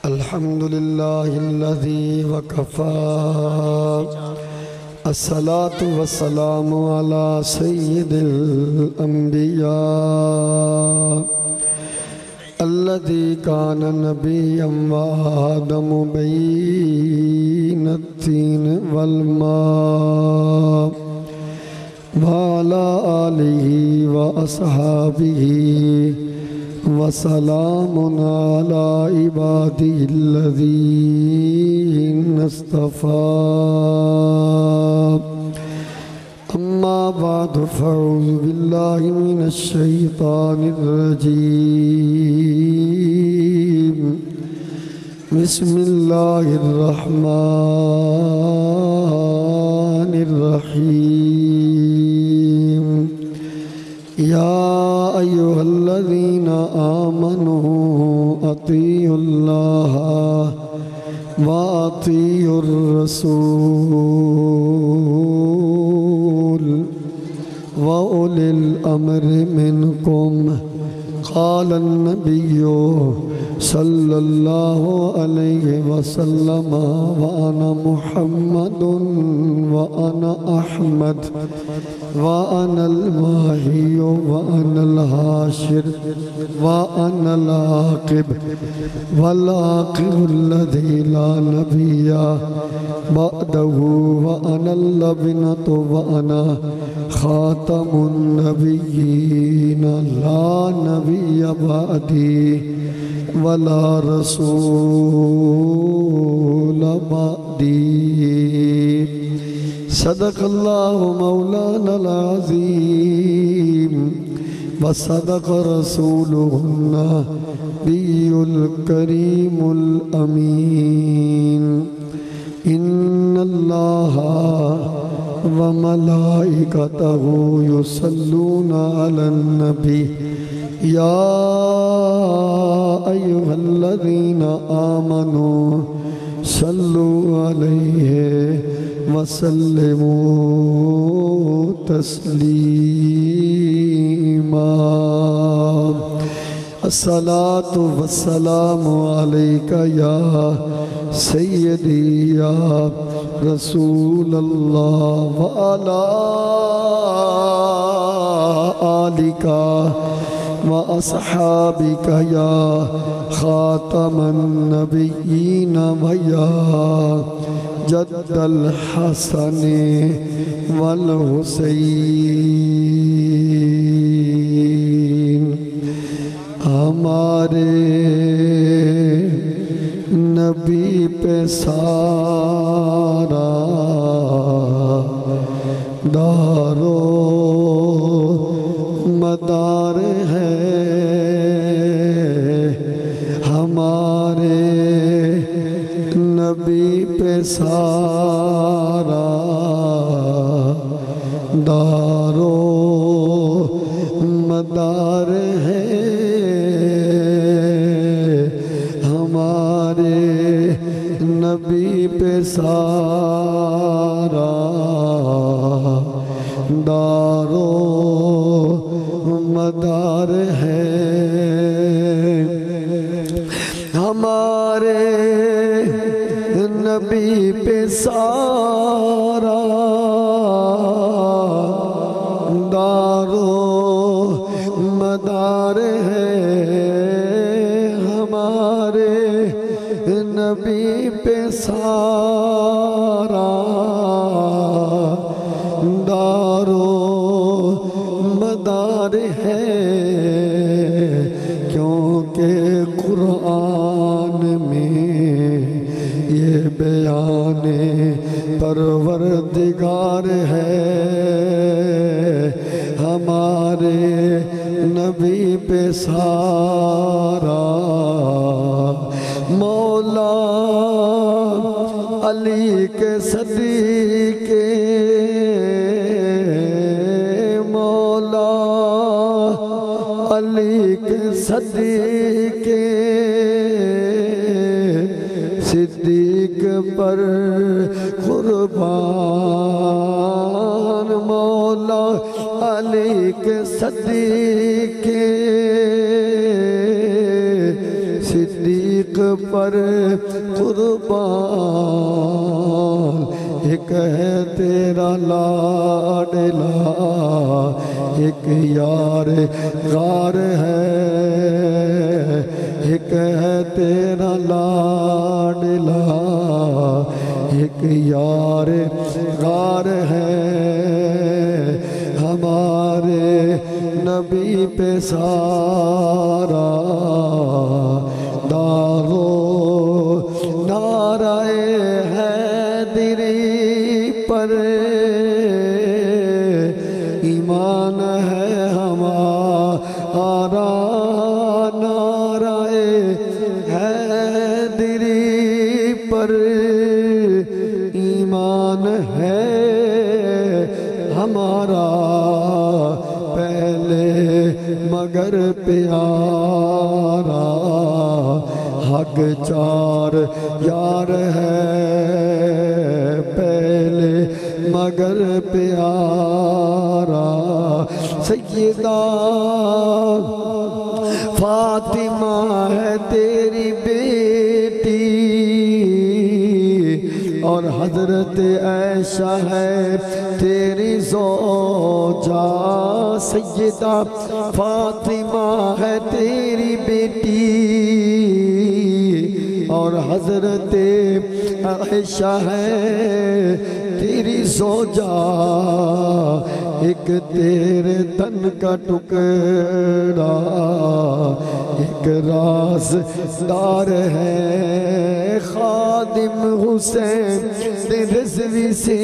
الحمد لله الذي وكفى الصلاة والسلام على سيد الأنبياء الذي كان نبيا وآدم بين الطين والماء وعلى آله وأصحابه وسلام على عباده الذين اصطفى أما بعد فأعوذ بالله من الشيطان الرجيم بسم الله الرحمن الرحيم يا أيها الذين آمنوا أطيعوا الله وأطيعوا الرسول وأولي الأمر منكم قال النبي صلى الله عليه وسلم وأنا محمد وأنا أحمد وأنا الماهي وأنا الهاشر وأنا العاقب والعاقب الذي لا نبي بعده وأنا اللبنة وأنا خاتم النبيين لا نبي بعدي ولا رسول بعدي صدق الله مولانا العظيم وصدق رسوله النبي الكريم الأمين إن الله وملائكته يصلون على النبي يا أيها الذين آمنوا صلوا عليه وسلموا تسليما الصلاة والسلام عليك يا سيدي يا رسول الله وعلى آلك وأصحابك يا خاتم النبيين ويا جد الحسن والحسين ہمارے نبی پہ سارا دارو مدار ہے ہمارے نبی پہ سارا دارو مدار ہے ہمارے نبی پہ سارا دارو مدار ہے ہمارے نبی پہ سارا دارو مدار ہے ہمارے نبی پہ سارا دارو مدار ہے کیونکہ قرآن میں یہ بیان پروردگار ہے ہمارے نبی پہ سارا مولا علی کے صدیقے مولا علی کے صدیقے صدیق پر قربان مولا علی کے صدیقے صدیق پر قربان، ایک ہے تیرا لاڈلا، ایک یار غار ہے، ایک ہے تیرا لاڈلا، ایک یار غار ہے، ہمارے نبی پہ سارا داغو نعرہ حیدری پر ایمان ہے ہمارا، نعرہ حیدری پر ایمان ہے ہمارا، پہلے مگر پیارا، حق چار یار ہے، پہلے مگر پیارا، سیدہ فاطمہ ہے تیری بیٹی، اور حضرت عائشہ ہے تیری زوجہ، سیدہ فاطمہ ہے تیری بیٹی، اور حضرت عائشہ ہے تیری زوجہ، ایک تیرے تن کا ٹکڑا، ایک رازدار ہے، خادم حسین رضوی سے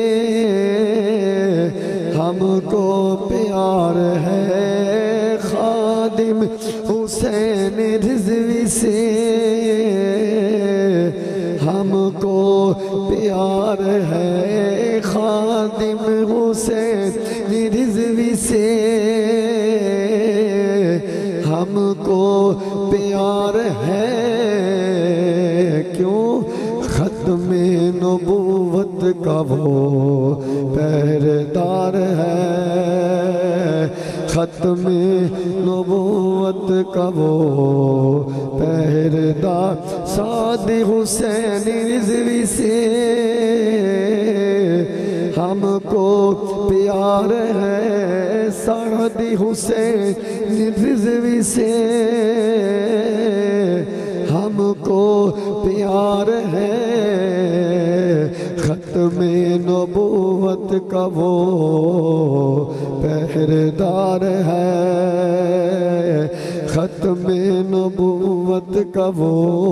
ہم کو پیار ہے، خادم حسین رضوی سے ہم کو پیار ہے، خادم حسین رضوی سے ہم کو پیار ہے، کیوں ختم نبوت کا وہ پہرےدار ہے، ختم نبوت کا وہ پہرےدار، سعد حسین رضوی سے ہم کو پیار ہے، سعد حسین رضوی سے ہم کو پیار ہے، ختم نبوت کا وہ پہرےدار ہے، ختم نبوت کا وہ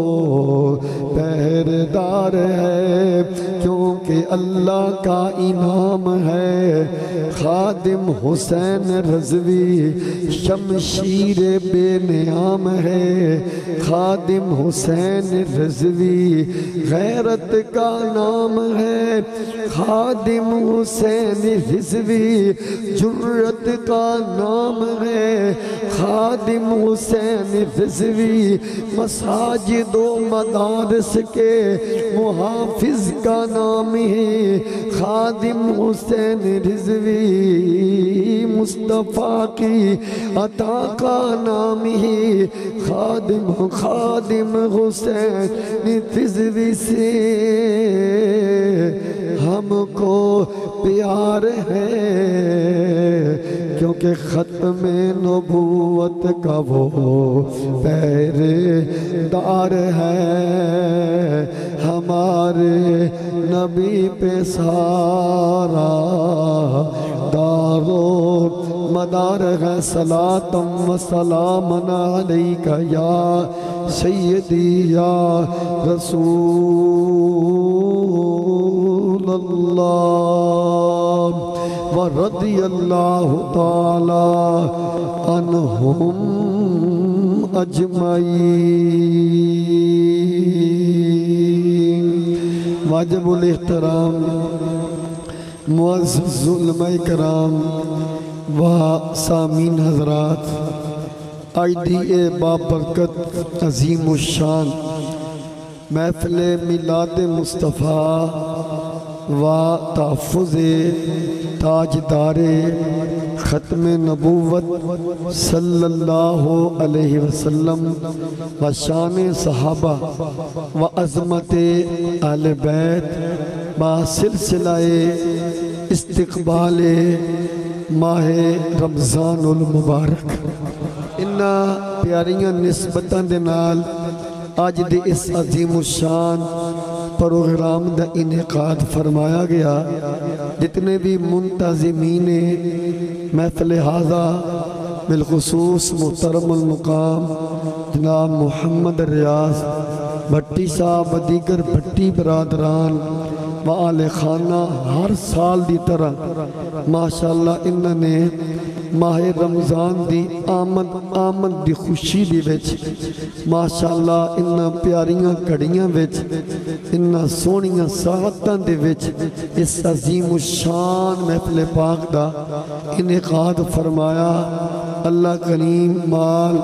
پہرےدار ہے، کیونکہ اللہ کا انعام ہے، خادم حسین رضوی شمشیر بے نیام ہے، خادم حسین رضوی غیرت کا نام ہے، خادم حسین رضوی جرت کا نام ہے، خادم حسین رضوی مساجد و مدارس کے محافظ کا نام ہے، خادم حسین رضوی مصطفیٰ کی عطا کا نام ہے، خادم حسین رضوی سے ہم کو پیار ہے، کیونکہ ختم نبوت کا وہ پہرےدار ہے، ہمارے نبی پہ سارا دارو مدار ہے، صلاۃ و سلام علیک یا سیدی یا رسول اللہ، ورضی اللہ تعالی عنہم اجمعین۔ واجب الاحترام معزز علماء کرام و سامعین حضرات، آئیڈی بابرکت عظیم الشان محفل میلاد مصطفیٰ و تحفظ تاجدار ختم نبوت صلی اللہ علیہ وسلم و شان صحابہ و عظمت اہل بیت با سلسلہ استقبال ماہ رمضان المبارک انہا پیاریاں نسبتاں دے نال آج دے اس عظیم الشان پروگرام دا انعقاد فرمایا گیا جتنے بھی منتظمین محفل حاضہ بالخصوص محترم المقام جناب محمد ریاض بھٹی صاحب و دیگر بھٹی برادران و آل خانہ ہر سال دی طرح ماشاءاللہ انہوں نے ماہ رمضان دی آمد دی خوشی دی وچ ماشاءاللہ انہاں پیاریاں کڑیاں وچ انہاں سونیاں ساعتاں دے وچ اس عظیم الشان محفل پاک دا انعقاد فرمایا اللہ کریم مال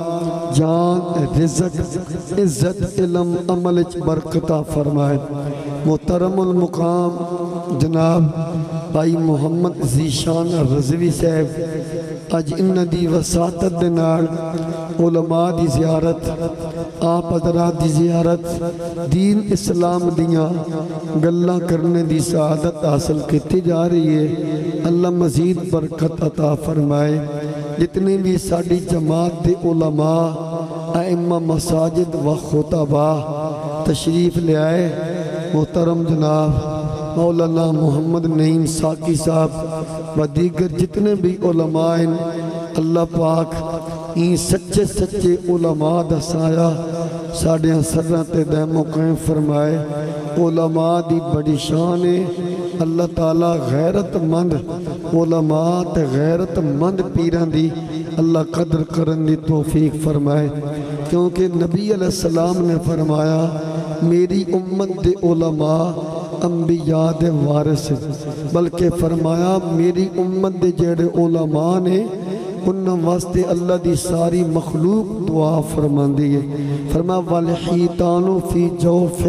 جان رزق عزت علم عمل برکتہ فرمائے محترم المقام جناب بھائی محمد ذیشان رضوی صاحب آج انہ دی وساطت دنال علماء دی زیارت آپ حضرات دی زیارت دین اسلام دیاں گلہ کرنے دی سعادت حاصل کیتی جا رہی ہے اللہ مزید برکت عطا فرمائے جتنے بھی ساڑی جماعت دے علماء ائمہ مساجد و خطبہ تشریف لے آئے محترم جناب مولانا محمد نعیم ساقی صاحب و دیگر جتنے بھی علماء ہیں اللہ پاک این سچے سچے علماء دا سایہ ساڑھیاں سرات دائم و قائم فرمائے علماء دی بڑی شان ہے اللہ تعالیٰ غیرت مند علماء تے غیرت مند پیران دی اللہ قدر کرن دی توفیق فرمائے کیونکہ نبی علیہ السلام نے فرمایا میری امت دے علماء انبیاء دے وارث بلکہ فرمایا میری امت دے جڑے علماء نے انہاں واسطے اللہ دی ساری مخلوق دعا فرمان دیئے فرمایا والحیتانو فی جوف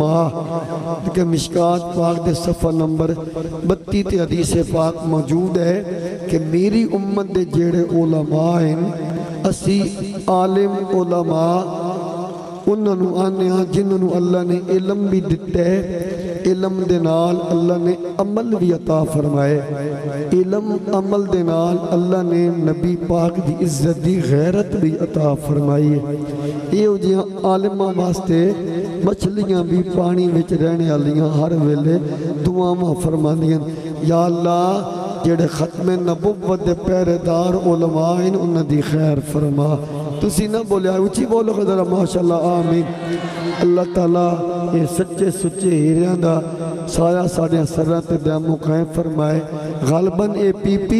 الماء کہ مشکات پاک دے صفحہ نمبر 32 تے حدیث پاک موجود ہے کہ میری امت دے جڑے علماء ہیں اسی عالم علماء انہوں آنے ہاں جنہوں اللہ نے علم بھی دیتے ہیں علم دنال اللہ نے عمل بھی عطا فرمائے علم عمل دنال اللہ نے نبی پاک دی عزت دی غیرت بھی عطا فرمائی ہے یہ ہو جیاں عالمہ واسطے مچھلیاں بھی پانی وچ رہنے والیاں ہر ویلے دعاواں فرماندیاں یا اللہ جڑے ختم نبوت دے پہرے دار علماء ہیں انہاں دی خیر فرما تسی نہ بولے اچھی بولو ذرا ماشاءاللہ آمین اللہ تعالیٰ یہ سچے سچے ہیریاں دا سایہ ساڑھیاں سرات دائم و قائم فرمائے غالباً اے پی پی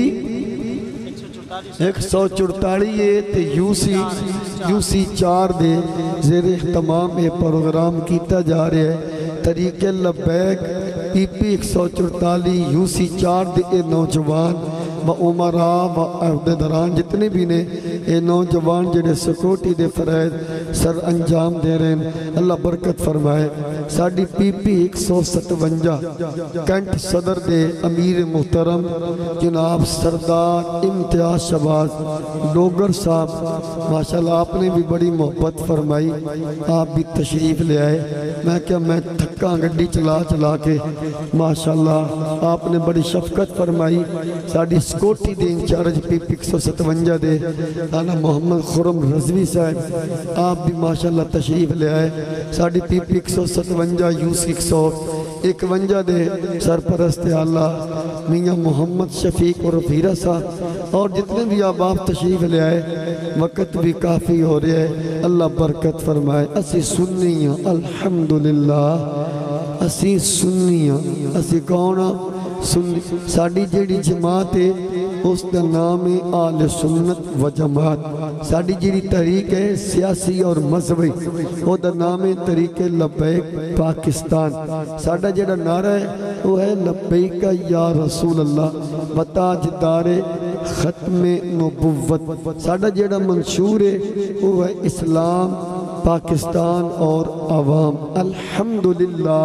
144 تے یو سی 4 دے زیر اختمام اے پروگرام کیتا جا رہے ہیں طریق لبیک پی پی 144 یو سی 4 دے اے نوجوان و عمراء و عہدیداران جتنے بھی نے اے نوجوان جڑے سکوٹی دے فرائض سر انجام دے رہے ہیں اللہ برکت فرمائے ساڑھی پی پی 157 کینٹ صدر دے امیر محترم جناب سردار امتیاز شہباز ڈوگر صاحب ماشاءاللہ آپ نے بھی بڑی محبت فرمائی آپ بھی تشریف لے آئے میں کیا میں تھکا گڈی چلا کے ماشاءاللہ آپ نے بڑی شفقت فرمائی ساڑھی سکوٹی دے انچارج پی پی 157 دے آنا محمد خرم رضوی صاحب آپ بھی ماشاءاللہ تشریف لے آئے ساڑھی پی پی 157 یو سی 151 دے سرپرست اللہ میاں محمد شفیق اور رفیرہ صاحب اور جتنے بھی آپ تشریف لے آئے وقت بھی کافی ہو رہے ہیں اللہ برکت فرمائے اسی سنیاں الحمدللہ اسی سنیاں اسی کونا ساڑھی جیڑی جماعت ہے اس دا نام ہے آل سنت و جماعت ساڑھی جیڑی تحریک ہے سیاسی اور مذہبی وہ دا نام ہے تحریک لبیک پاکستان ساڑھا جیڑا نعرہ ہے وہ ہے لبیک یا رسول اللہ و تاجدار ختم نبوت ساڑھا جیڑا منشور ہے وہ ہے اسلام پاکستان اور عوام الحمدللہ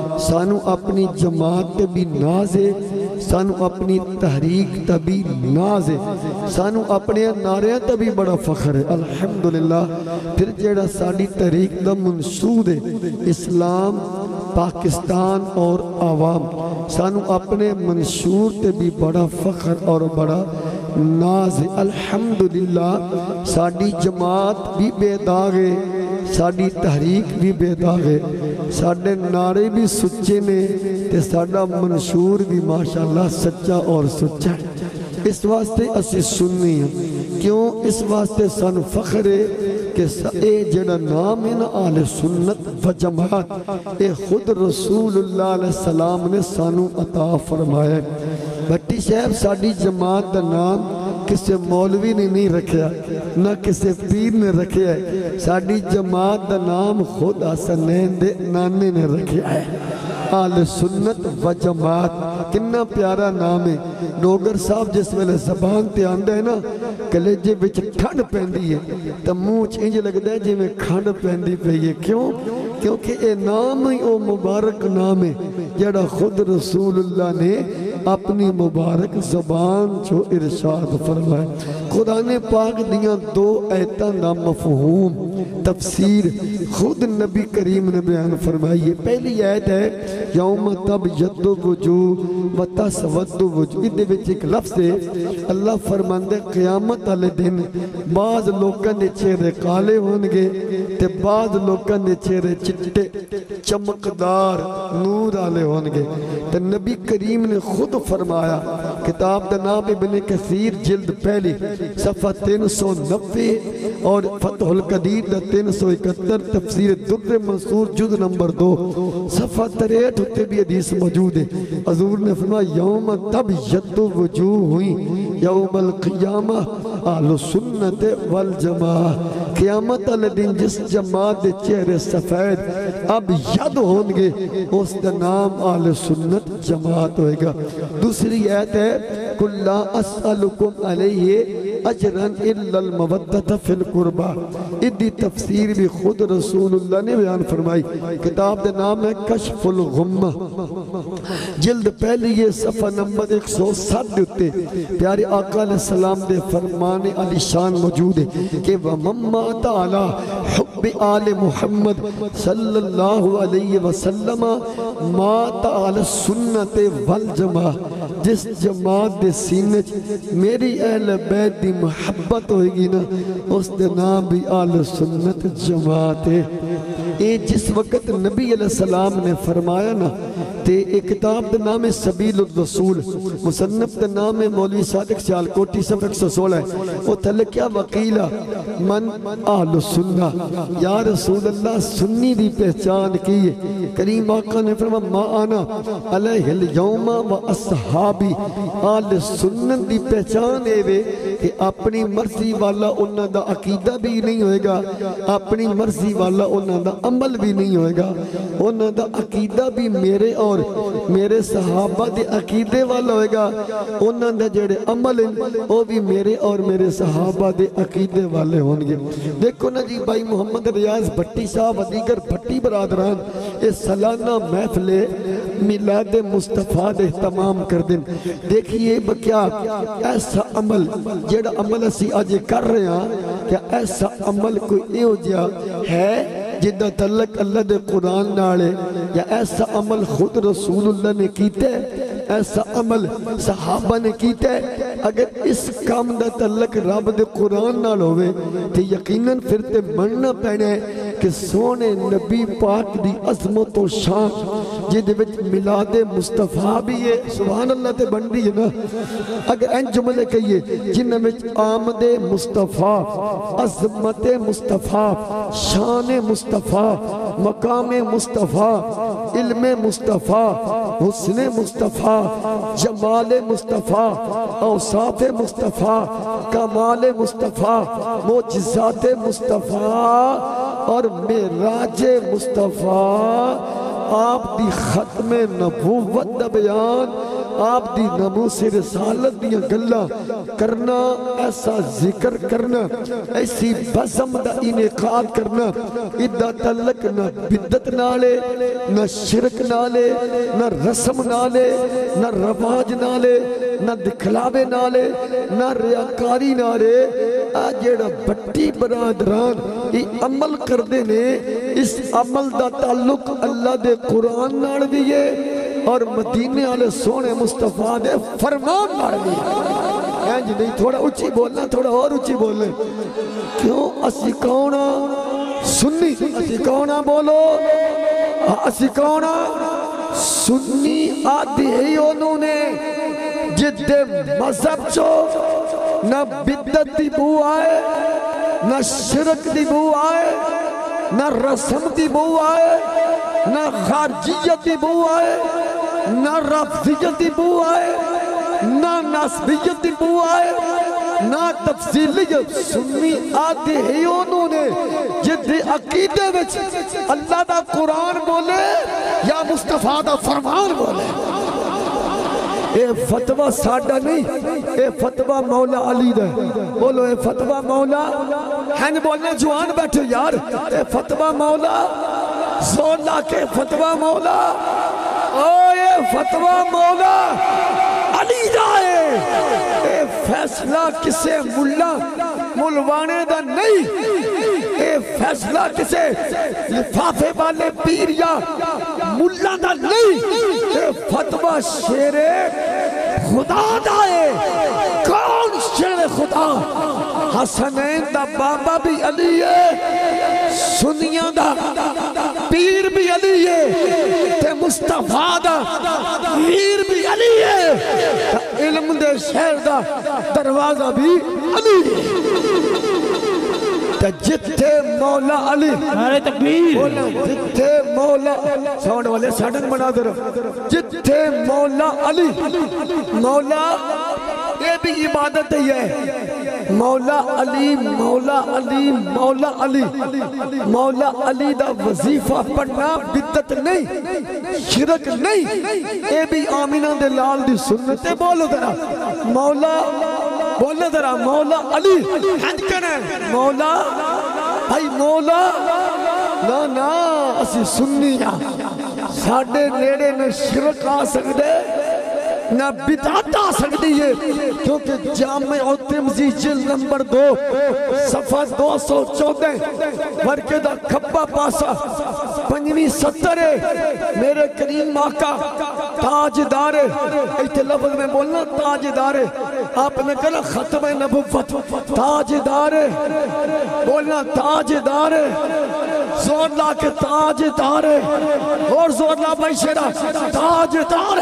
سانو اپنی جماعت تے بھی ناز ہے، سانو اپنی تحریک تے بھی ناز ہے، سانو اپنے نعرے تے بھی بڑا فخر ہے الحمدللہ۔ پھر جیڑا ساڑی تحریک دا منشود ہے اسلام، پاکستان اور عوام، سانو اپنے منشور تے بھی بڑا فخر اور بڑا ناز ہے الحمدللہ۔ ساڑی جماعت بھی بے داغ ہے، ساڑی تحریک بھی بے داغ ہے، ساڑے نعرے بھی سچے نے تے ساڑا منشور بھی ماشاءاللہ سچا اور سچا ہے۔ اس واسطے اسی سننی ہیں، کیوں؟ اس واسطے سانو فخر ہے کہ اے جڑا نام ہے نا اہل سنت و جماعت، اے خود رسول اللہ علیہ السلام نے سانو عطا فرمایا ہے۔ بھٹی صاحب ساڑی جماعت دا نام کسے مولوی نے نہیں رکھیا، نہ کسے پیر نے رکھیا ہے، ساڑی جماعت دا نام خود حسنین دے نانے نے رکھیا ہے، اہل سنت و جماعت۔ کنا پیارا نام ہے۔ ڈوگر صاحب جس ویلے زبان تے آندا ہے نا کلیجے وچ ٹھنڈ پیندی ہے تے منہ انج لگدا ہے جویں کھنڈ پیندی پئی ہے۔ کیوں؟ کیونکہ اے نام ہی او مبارک نام ہے جڑا خود رسول اللہ نے اپنی مبارک زبان جو ارشاد فرمائے۔ خدا نے پاک دیاں دو آیتاں دا مفہوم تفسیر خود نبی کریم نے بیان فرمائی ہے۔ پہلی آیت ہے یوم تبیض وجوہ و تسود وجوہ، ادھے وچ ایک لفظ ہے اللہ فرماندے قیامت والے دن بعض لوکاں دے چہرے کالے ہونگے تے بعض لوکاں دے چہرے چٹے چمکدار نور والے ہونگے۔ تے نبی کریم نے خود فرمایا، کتاب دا نام ابن کثیر جلد پہلی صفحہ 390 اور فتح القدیر دا 371، تفسیر در منصور جزء نمبر 2 صفحہ 63 ہوتے بھی حدیث موجود ہے۔ حضور نے فرمایا یوم تبیض وجوہ ہوئی یوم القیامہ اہل سنت والجماعہ، قیامت والے دن جس جماعت دے چہرے سفید اب ید ہونگے اس دا نام اہل سنت جماعت ہوئے گا۔ دوسری آیت ہے قُلْ لَا أَسْأَلُكُمْ عَلَيْهِ أَجْرًا إِلَّا الْمَوَدَّةَ فِي الْقُرْبَى، ادھی تفسیر بھی خود رسول اللہ نے بیان فرمائی۔ کتاب دے نام ہے کشف الغمہ جلد پہلی یہ صفحہ نمبر 107 ہوتے پیارے آقا علیہ السلام دے فرمان علی شان موجود ہے کہ وَمَن مَّاتَ عَلَىٰ حُبِّ آلِ محمد صلی اللہ علیہ وسلم مات علی السنت والجماع، جس جماعت دے سینے میری اہل بیت دی محبت ہوئے گی نا اس دے نام بھی اہل سنت جماعت ہے۔ اے جس وقت نبی علیہ السلام نے فرمایا نا تے ایک کتاب دا نام ہے سبیل الرسول، مصنف دا نام ہے مولوی صادق سیالکوٹی صفحہ 116 ہے، وہ تھلے کیا وقیلہ من اہل سنہ، یا رسول اللہ سنی دی پہچان کی ہے۔ کریم آقا نے فرمایا ما آنا علیہ اليوم و اصحابی، اہل سنت دی پہچان ہے وے کہ اپنی مرضی والا انہاں دا عقیدہ بھی نہیں ہوئے گا، اپنی مرضی والا انہاں دا عمل بھی نہیں ہوئے گا، انہاں دا عقیدہ بھی میرے اور میرے صحابہ دے عقیدے والا ہوئے گا، انہاں دے جڑے عمل ہیں وہ بھی میرے اور میرے صحابہ دے عقیدے والے ہونگے۔ دیکھو نا جی بھائی محمد ریاض بھٹی صاحب دیگر بھٹی برادران اس سالانہ محفل میلاد مصطفیٰ دے اہتمام کر دیں۔ دیکھئے کیا ایسا عمل جڑا عمل اسی آج کر رہے ہیں، کیا ایسا عمل کوئی ایو جا ہے جدہ تعلق اللہ دے قرآن نالے، یا ایسا عمل خود رسول اللہ نے کیتے، ایسا عمل صحابہ نے کیتے؟ اگر اس کام دا تعلق رب دے قرآن نال ہوئے تو یقیناً پھر تے مننا پینے کہ سونے نبی پاک دی عظمت و شان جدے وچ میلاد مصطفیٰ بھی ہے، سبحان اللہ تے بندی ہے نا۔ اگر این جملے کہیے جنہ وچ آمد مصطفیٰ، عظمت مصطفیٰ، شان مصطفیٰ، مقام مصطفیٰ، علم مصطفیٰ، حسن مصطفیٰ، جمال مصطفیٰ، اوصاف مصطفیٰ، کمال مصطفیٰ، معجزات مصطفیٰ اور معراج مصطفیٰ، آپ دی ختم نبوت دا بیان آپ دی ناموس رسالت دیا گلہ کرنا، ایسا ذکر کرنا، ایسی بزم دا انعقاد کرنا، ادھا تعلق نہ بدت نالے، نہ شرک نالے، نہ رسم نالے، نہ رواج نالے، نہ دکھلاوے نالے، نہ ریاکاری نالے۔ آجیڑا بٹی برادران یہ عمل کر دینے، اس عمل دا تعلق اللہ دے قرآن نال بھی ہے اور مدینے والے سونے مصطفیٰ دے فرمان نال بھی ہے۔ جی نہیں، تھوڑا اچھی بولنا، تھوڑا اور اچھی بولنے۔ کیوں اسی کونا سنی، اسی کونا بولو، اسی کونا سنی آدھی ہی انہوں نے جدے مذہب چو نہ بدت دی بو آئے، نہ شرک دی بو آئے، نہ رسم دی بو آئے، نہ خارجیت دی بو آئے، نہ رفضیت دی بو آئے، نہ نسبیت دی بو آئے، نہ تفصیلیت۔ سنی آدھے ہی انہوں نے جدے عقیدے وچ اللہ دا قرآن بولے یا مصطفیٰ دا فرمان بولے۔ اے فتوہ ساڑھا نہیں، اے فتوہ مولا علی دا۔ بولو اے فتوہ مولا، ہن بولنے جوان بیٹھے یار، اے فتوہ مولا، زور لا کے فتوہ مولا، اے فتوہ مولا علی دا ہے۔ اے فیصلہ کسے ملا ملوانے دا نہیں، اے فیصلہ کسے لفافے والے پیر یا ملا دا نہیں، اے فتوہ شیر خدا دا ہے۔ کون شیر خدا؟ حسنین دا بابا بھی علی ہے، سنیاں دا پیر بھی علی ہے، تے مصطفیٰ دا پیر بھی علی ہے، علم دے شہر دا دروازہ بھی علی ہے۔ جتھے مولا علی، نعرہ تکبیر، جتھے مولا ساؤنڈ والے ساڈن بنا در، جتھے مولا علی، مولا یہ بھی عبادت ہی ہے۔ مولا علی، مولا علی، مولا علی، مولا علی دا وظیفہ پڑھنا بدت نہیں، شرک نہیں، یہ بھی آمینہ دے لال دی سنت ہے۔ بولو ذرا مولا، بولو ذرا مولا علی، ہند کنے مولا، بھائی مولا، نا نا اسی سنی ساڑھے نیڑے نہ شرک آ سکتے نہ بدعت آ سکتی ہے، کیونکہ جامع ترمذی جلد نمبر 2 صفحہ 214 ورکے دا کھپا پاسا 5ویں 70 میرے کریم آقا تاجدار، ایتے لفظ میں بولنا تاجدار، آپ نے کہنا ختم نبوت، تاجدار بولنا، تاجدار زور لا کے تاجدار، اور زور لا بھائی شیرہ تاجدار،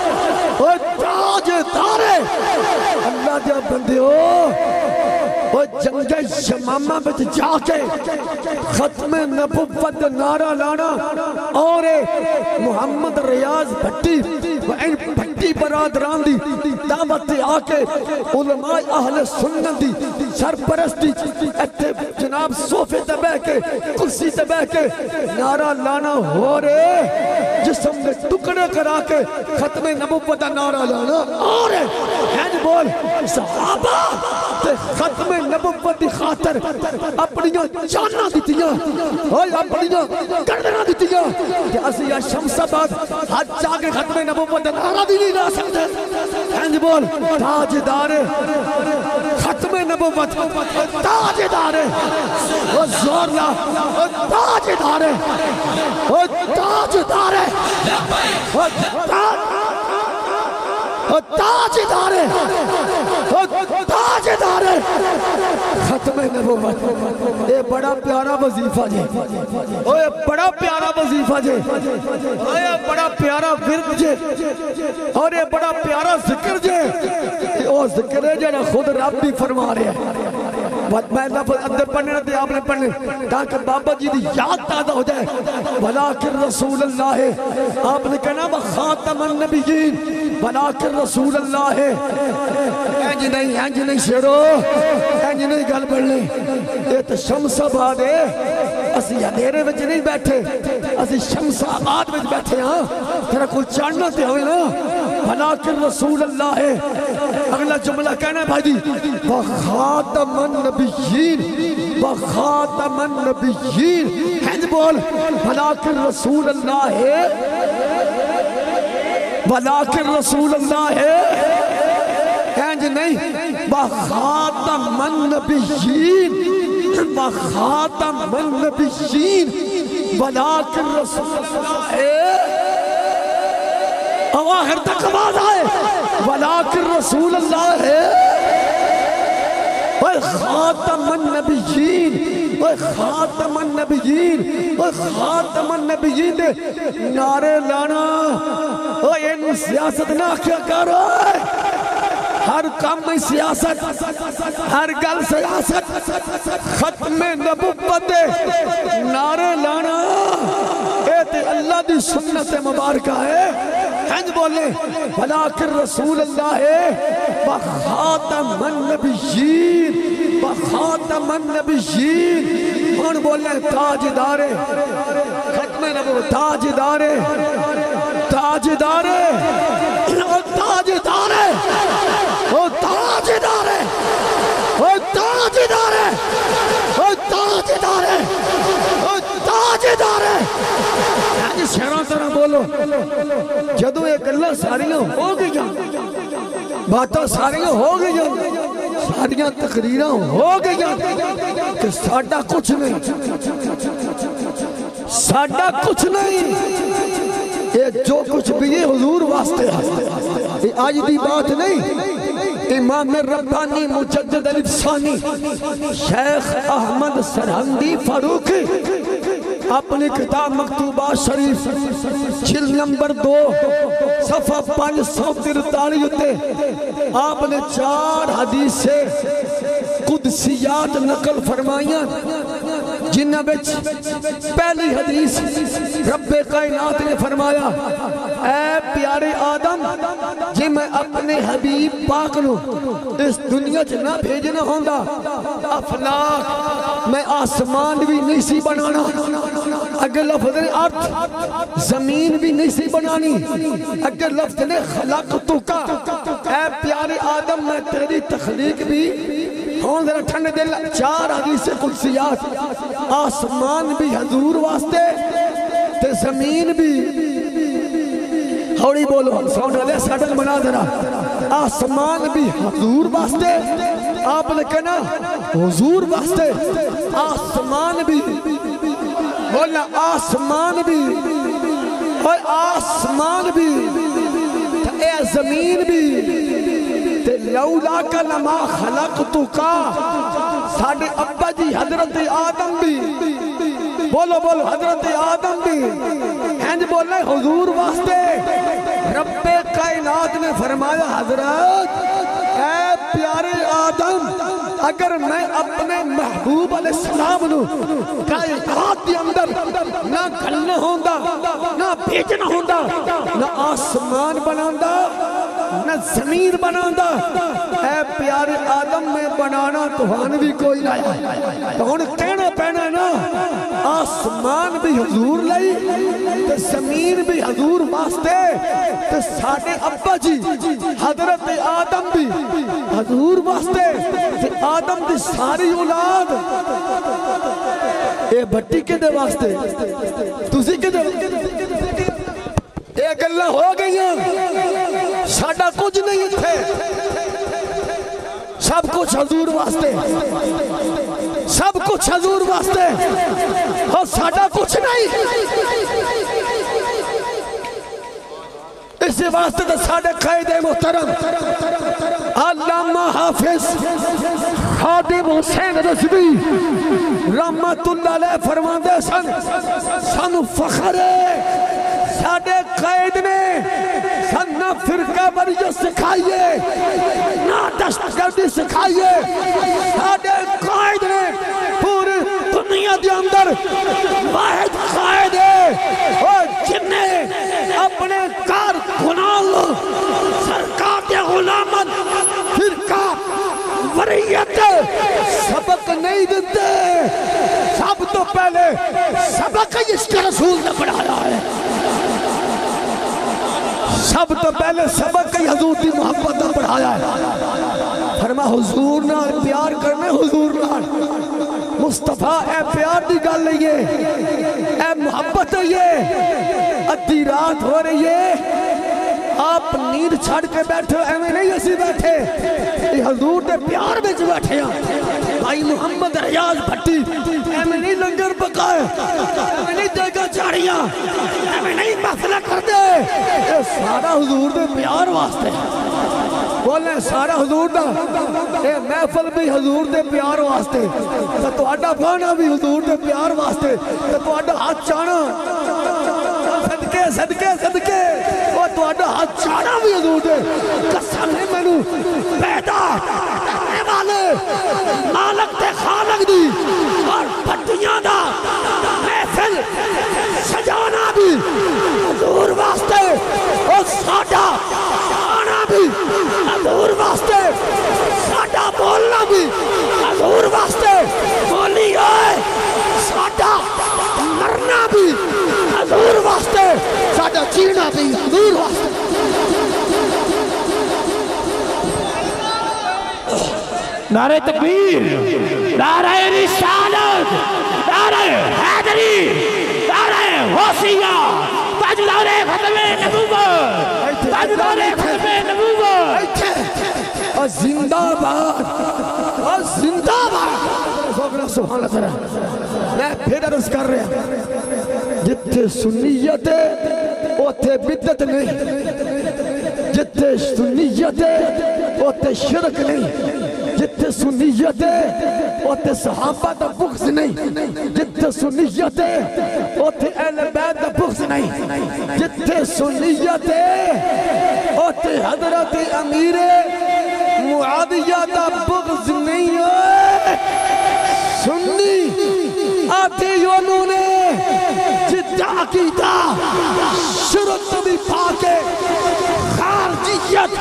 تاجدار اللہ دیا بندے ہو۔ وہ جنگ شمامہ میں جا کے ختم نبوت نعرہ لانا، اور محمد ریاض بھٹی ان بھٹی برادران دی دعوت آ کے علماء اہل سنت دی سرپرستی جناب صوفے تے بیٹھ کے کرسی تے بیٹھ کے نعرہ لانا ہو رہے، جسم نے ٹکڑے کرا کے ختم نبوت نعرہ لانا، اور ہین بول صحابہ تے ختم نبوت دی خاطر اپنیاں جاناں دیتیاں اور اپنیاں گردناں دیتیاں کہ اسی یا شمس آباد حج جا کے ختم نبوت نعرہ بھی نہیں لا سکتے۔ ہین بول تاجدار ختم نبوت، تاجدار وہ زور لا، وہ تاجدار، وہ تاجدار، وہ تاجدار، وہ تاجدار ختم نبوت۔ اے بڑا پیارا وظیفہ جے، اے بڑا پیارا وظیفہ جے، اے بڑا پیارا ورد جے، اور اے بڑا پیارا ذکر جے، او ذکر ہے جے خود رب بھی فرما رہے ہیں۔ میں لفظ اندر پڑھنے رہتے آپ نے پڑھنے تاکہ بابا جی دی یاد تازہ ہو جائے۔ ولیکن رسول اللہ ہے، آپ نے کہنا خاتم النبیین، ولیکن رسول اللہ ہے۔ اینج نہیں شیرو، اینج نہیں گل پڑھ لیں، یہ تو شمس آباد ہے، اسی اندھیرے وچ نہیں بیٹھے اسی شمس آباد وچ بیٹھے ہاں تیرا کوئی چڑھنا تے ہوئے نا ولیکن رسول اللہ ہے اگلا جملہ کہنا ہے بھائی جی وخاتم النبیین وخاتم النبیین ہنج بول ولیکن رسول اللہ ہے ولیکن رسول اللہ ہے ہنج نہیں وخاتم النبیین وخاتم النبیین ولیکن رسول اللہ ہے آخر تک آواز آئے ولیکن رسول اللہ ہے خاتم النبیین خاتم النبیین خاتم النبیین دے نعرے لانا ان سیاست نہ کیا کرو ہر کام میں سیاست ہر گل سیاست ختم نبوت دے نعرے لانا اے تے اللہ دی سنت مبارکہ ہے ہنج بولے ولیکن رسول اللہ ہے وخاتم النبیین وخاتم النبیین کون بولے تاجدار ختم نبوت تاجدار تاجدار تاجدار او تاجدار او تاجدار او تاجدار او تاجدار شہران طرح بولو جدو ایک اللہ ساریاں ہو گئی باتاں ساریاں ہو گئی ساریاں تقریراں ہو گئی کہ ساڑھا کچھ نہیں ساڑھا کچھ نہیں یہ جو کچھ بھی یہ حضور واسطے ہے یہ آج دی بات نہیں امام ربانی مجدد الفسانی شیخ احمد سرہندی فاروقی اپنی کتاب مکتوبات شریف جلد نمبر 2 صفحہ 543 ہوتے آپ نے 4 حدیث سے قدسیات نقل فرمائیاں جنہ بچ پہلی حدیث رب کائنات نے فرمایا اے پیارے آدم جی میں اپنے حبیب پاک نو اس دنیا جنہ بھیجنا ہوندہ افلاق میں آسمان بھی نہیں سی بنانا اگر لفظ نے ارض زمین بھی نہیں سی بنانی اگر لفظ نے خلقتو کا اے پیارے آدم میں تیری تخلیق بھی ہون ذرا ٹھنڈ دل 4 حدیث قدسیات آسمان بھی حضور واسطے تے زمین بھی ہوڑی بولو ساؤنڈ والے ساڈن بنا ذرا آسمان بھی حضور واسطے آپ نے کہنا حضور واسطے آسمان بھی بولنا آسمان بھی اور آسمان بھی اے زمین بھی لولا کا لما خلقتو کا ساڑھے ابا جی حضرت آدم بھی بولو بولو حضرت آدم بھی ہنج بولنا حضور واسطے رب کائنات نے فرمایا حضرت اے پیارے آدم اگر میں اپنے محبوب علیہ السلام نو کائنات دی اندر نہ کھلنا ہوندہ نہ بھیجنا ہوندہ نہ آسمان بناندہ نہ زمین بناندہ اے پیارے آدم میں بنانا توہان بھی کوئی نہیں تو انہیں کہنا پہنا نا آسمان بھی حضور لئی تے زمین بھی حضور واسطے تے ساڑھے ابا جی حضرت آدم بھی حضور واسطے تے آدم دی ساری اولاد اے بھٹی کے دے واسطے تُسی کے دے ایک اللہ ہو گئی ہیں ساڑھا کچھ نہیں تھے سب کچھ حضور واسطے سب کچھ حضور واسطے اور ساڑھا کچھ نہیں اسی واسطے تو ساڑھے قائد محترم علامہ حافظ خادم حسین رضوی رحمت اللہ علیہ فرماندے سن فخر ہے ساڑھے قائد نے نہ فرقہ بریت سکھائیے نہ دشت گردی سکھائیے ساڑھے قائد نے پوری دنیا دے اندر واحد قائد ہے اور جنہیں اپنے کارکنان سرکار دے غلامت فرقہ بریت سبق نہیں دیتے سب تو پہلے سبق اس کے رسول نے پڑھایا ہے، سب تو پہلے سبق کی حضور کی محبت نے پڑھایا ہے۔ فرما حضور نال پیار کرنے، حضور نال مصطفیٰ اے پیار دی گل ہے، یہ اے محبت ہے، یہ ادھی رات ہو رہی ہے آپ نیند چھڑ کے بیٹھے، ایویں نہیں اسی بیٹھے، یہ حضور دے پیار میں بیٹھے ہیں۔ بھائی محمد ریاض بھٹی ایویں نہیں لنگر پکائے، ایویں نہیں جگہ چاڑیاں، ایویں نہیں مسئلہ کر دے، یہ سارا حضور دے پیار واسطے، بولیں سارا حضور دا، اے محفل بھی حضور دے پیار واسطے، تو آڈا گانا بھی حضور دے پیار واسطے، تو آڈا ہاتھ چانا صدقے صدقے صدقے، وہ تو آڈا ہاتھ چانا بھی حضور دے، قسم ہے میں نو پیدا کرنے والے مالک تے خالق دی اور پٹیاں دا محفل سجانا بھی حضور واسطے، اور ساڈا آنا بھی حضور واسطے، ساڈا بولنا بھی حضور واسطے، بولی آئے ساڈا مرنا بھی حضور واسطے، ساڈا جینا بھی حضور واسطے۔ نعرہ تکبیر، نعرہ رسالت، نعرہ حیدری، نعرہ غوثیہ، تاجدار ختم نبوت، تاجدار ختم نبوت، اور زندہ باد، اور زندہ باد، سبحان اللہ۔ میں پھر عرض کر رہا ہوں، جتھے سنیت ہے اوتھے بدعت نہیں، جتھے سنیت ہے اوتھے شرک نہیں، جتھے سنیت ہے اوتھے صحابہ دا بغض نہیں، جتھے سنیت ہے اوتھے اہل بیت دا بغض نہیں، جتھے سنیت ہے اوتھے حضرت امیر معاویہ دا بغض نہیں ہے۔ سنی آتے یونوں نے جدہ عقیدہ شرط بھی پاکے، خارجیت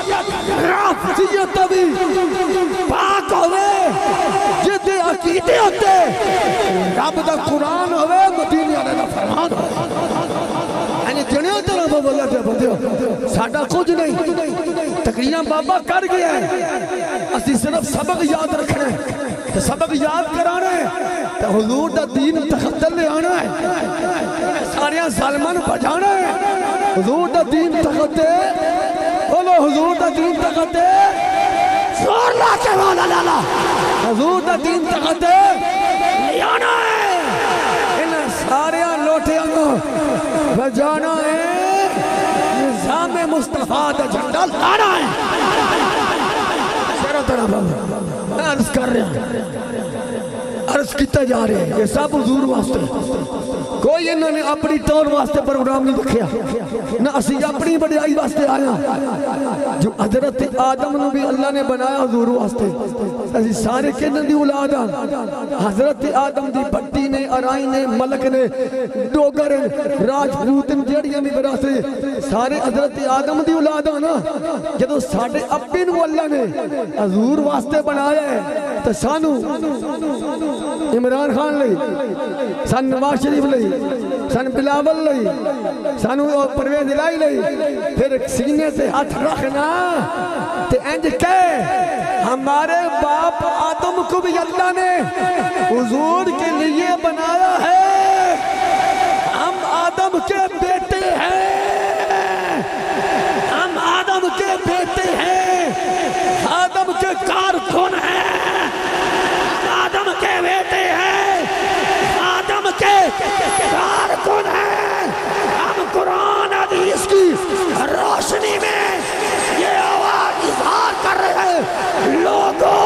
رافضیت بھی پاک ہوئے، جدہ عقیدے ہوتے رب دا قرآن ہوئے، مدینہ دا فرمان ہوئے، یعنی جنہیں طرح بابا جا بندے ساڑھا کچھ نہیں، تقریرہ بابا کر گیا ہے، اسی صرف سبق یاد رکھنا ہے، تو سبق یاد کرانا ہے، تو حضور دا دین تخدل لے آنا ہے، ساریاں ظالمان بجانا ہے، حضور دا دین تخدل، بولو حضور دا دین تخدل، زور لا کے والا لالا، حضور دا دین تخدل لے آنا ہے، انہیں ساریاں لوٹے آنگا بجانا ہے، نظام مصطفیٰ دا جھنڈا لانا ہے۔ شیرہ طرح بابا میں عرض کر رہا ہوں، عرض کیتا جا رہے ہیں، یہ سب حضور واسطے، کوئی انہوں نے اپنی طور واسطے پروگرام نہیں دکھیا، نہ اسی اپنی بڑائی واسطے آیا، جو حضرت آدم نے بھی اللہ نے بنایا حضور واسطے، اسی سارے کہنے دی اولاد حضرت آدم دی بٹی نے، ارائی نے، ملک نے، ڈوگر راجپوت جڑیاں بھی براسے، سارے حضرت آدم دی اولاد نا، جدو ساڑھے ابی نو اللہ نے حضور واسطے بنایا ہے، تو سانو عمران خان لئی، سان نواز شریف لئی، سان بلاول لئی، سانو پرویز الہی لئی، پھر سینے سے ہاتھ رکھنا تے انج کہے ہمارے باپ آدم کو بھی اللہ نے حضور کے لیے بنایا ہے، ہم آدم کے بیٹے ہیں، ہم آدم کے بیٹے ہیں، آدم کے کارکن ہیں، آدم کے بیٹے ہیں، آدم کے کارکن ہیں، ہم قرآن حدیث کی روشنی میں یہ آواز اظہار کر رہے ہیں، لوگوں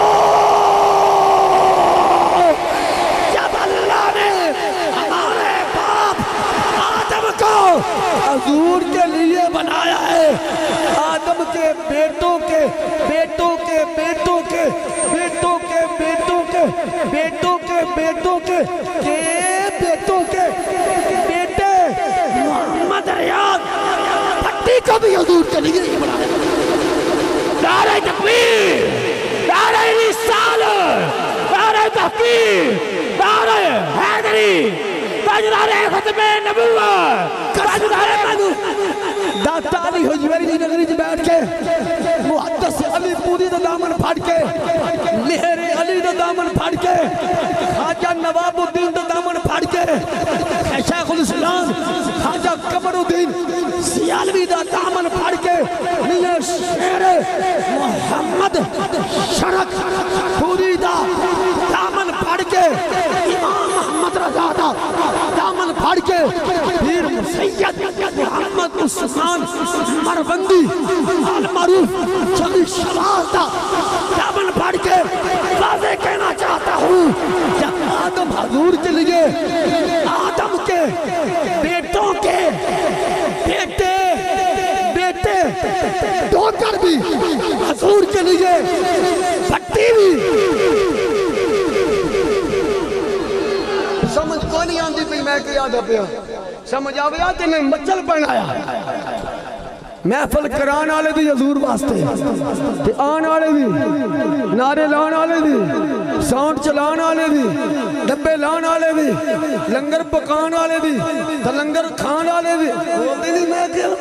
جب اللہ نے ہمارے باپ آدم کو حضور کے لیے بنایا ہے، آدم کے بیٹوں کے بیٹوں کے بیٹوں کے بیٹوں کے بیٹوں کے بیٹوں کے بیٹوں کے بیٹوں کے بیٹے محمد ریاض بھٹی کو بھی حضور کے لیے ہی بنایا۔ نعرہ تکبیر، نعرہ رسالت، نعرہ تحقیق، نعرہ حیدری۔ علی تاجدار ختم نبوت تاجدار داتا علی حجویری دی نگری جی بیٹھ کے محدث علی پوری دا دامن پھاڑ کے مہر علی دا دامن پھاڑ کے خواجہ نواب الدین دا دامن پھاڑ کے شیخ الاسلام خواجہ قمر الدین سیالوی دا دامن پھاڑ کے میاں شیر محمد شرک پوری دا دامن پھاڑ کے امام محمد رضا دا دامن پھاڑ کے پھر سید محمد عثمان مروندی المعروف جلی شواز دا دامن پھاڑ کے واضح کہنا چاہتا ہوں جب آدم حضور کے لیے آدم کے بیٹوں کے بیٹے دو کر بھی حضور کے لیے پھٹی بھی سمجھ کو نہیں آندی پہ میں کہ یاد پیا سمجھ آوے آتے میں مچل بنایا محفل کران آلے دی حضور واسطے تے آن آلے دی نعرے لان آلے دی ساؤنڈ چلان آلے دی ڈبے لان آلے دی لنگر پکان آلے دی تے لنگر کھان آلے دی بولتے نہیں میں کہ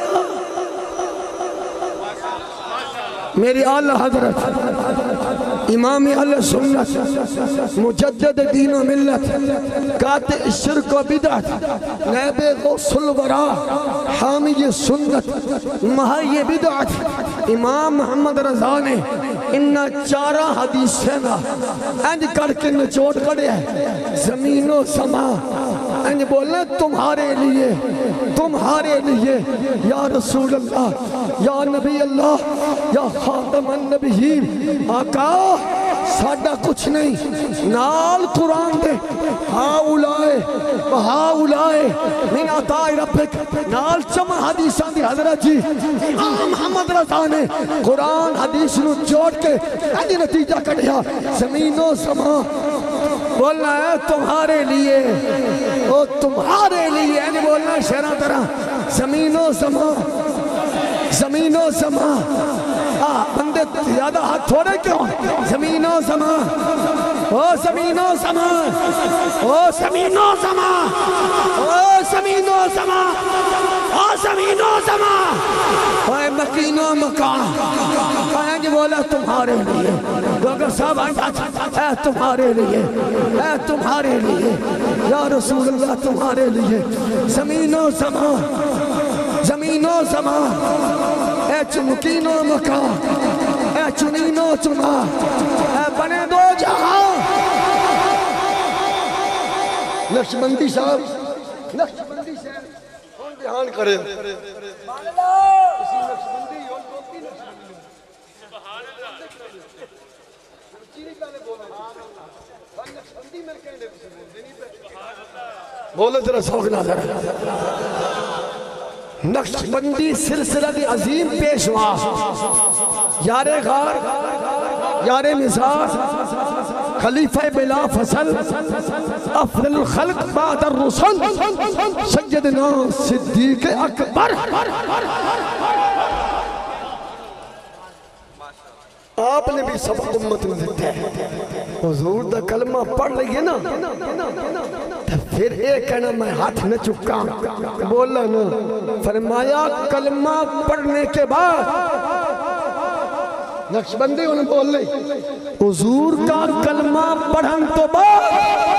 میری اعلی حضرت امام اہل سنت مجدد دین و ملت قاطع شرک و بدعت نائب غوث الورا حامی سنت محی بدعت امام محمد رضا نے انہا چارہ حدیثیں نا انج کر کے نچوٹ کڑے ہیں زمین و سما انج بولنا تمہارے لیے یا رسول اللہ یا نبی اللہ یا خاتم النبیین آقا ساڑھا کچھ نہیں نال قرآن دے ہاؤلائے من عطاء ربک نال چمہ حدیثان دی حضرت جی امام محمد رضا نے قرآن حدیث نو جوڑ کے انجی نتیجہ کڑیا زمین و سما بولنا ہے تمہارے لیے او تمہارے لیے انجی بولنا ہے شہرہ طرح زمین و سما بندے زیادہ ہاتھ تھوڑے کیوں زمین و سما او زمین و سما او زمین و سما او زمین و سما او زمین و سما اے مکین و مکان اے جو بولا تمہارے لیے گوگر صاحب اے تمہارے لیے یا رسول اللہ تمہارے لیے زمین و سما اے چمکین و مکان اے چنین و چما اے بنے دو جہاں نقشبندی صاحب کون بیان کرے بولے ذرا سوک نظر نقشبندی سلسلہ دی عظیم پیشوا یار غار یار مزار خلیفہ بلا فصل افضل الخلق بعد الرسل سیدنا صدیق اکبر آپ نے بھی سبق امت میں دیتے ہیں حضور دا کلمہ پڑھ لئیے نا پھر ایک کہنا میں ہاتھ نہ چکا بولا نا فرمایا کلمہ پڑھنے کے بعد نقشبندی انہیں بول لئی حضور کا کلمہ پڑھن تو بعد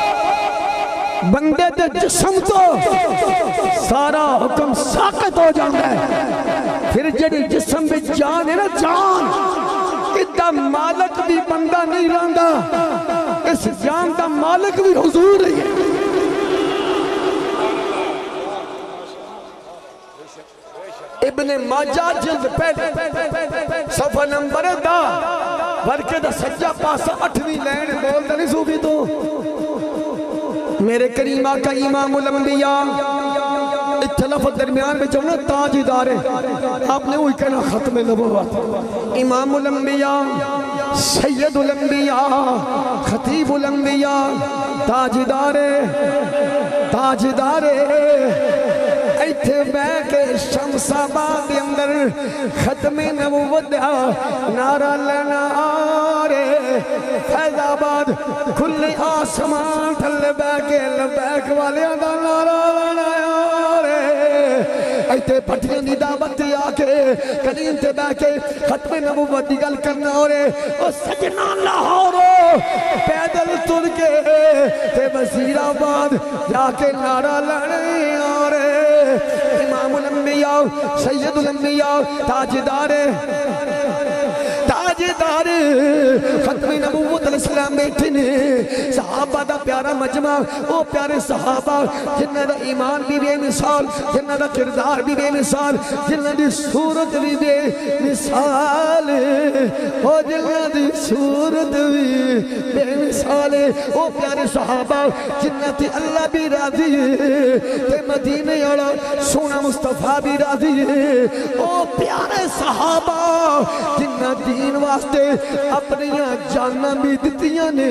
بندے دے جسم تو سارا حکم ساقط ہو جاندہ ہے پھر جڑی جسم بھی جان ہے نا جان ادھا مالک بھی بندہ نہیں رہندا اس جان دا مالک بھی حضور ہے ابن ماجہ جلد پہلے صفحہ نمبر دا برکے دا سجا پاسا 8ویں لین بول دا نہیں صوفی تو میرے کریم آقا امام الانبیاء اختلاف درمیان میں جونا تاجدار ہے آپ نے وہی کہنا ختم نبوت امام الانبیاء سید الانبیاء خطیب الانبیاء تاجدار ایتھے بے کے شمس آباد کے اندر ختم نبوت نعرہ لینا آرے فیض آباد کھلی آسمان تھلے بیکے لبیک والے دا نعرہ لایا رے ایتے پٹھیاں دی دعوت آکے کلیم تے بیکے ختم نبوت دی گل کرنا ہو رے او سجنا لاہورو پیدل تر کے تے وزیر آباد جا کے نعرہ لانے ہو رے امام الانبیاء سید الانبیاء تاجدار ختم نبوت علیہ السلام بیٹھے نے صحابہ دا پیارا مجمع او پیارے صحابہ جنہ دا ایمان بھی بے مثال جنہ دا کردار بھی بے مثال جنہ دی صورت بھی بے مثال او جنہ دی صورت بھی بے مثال او پیارے صحابہ جنہ تی اللہ بھی راضی ہے تے مدینے والا سونا مصطفیٰ بھی راضی ہے او پیارے صحابہ جنہ دین واسطے اپنی جاناں بھی دتیاں نے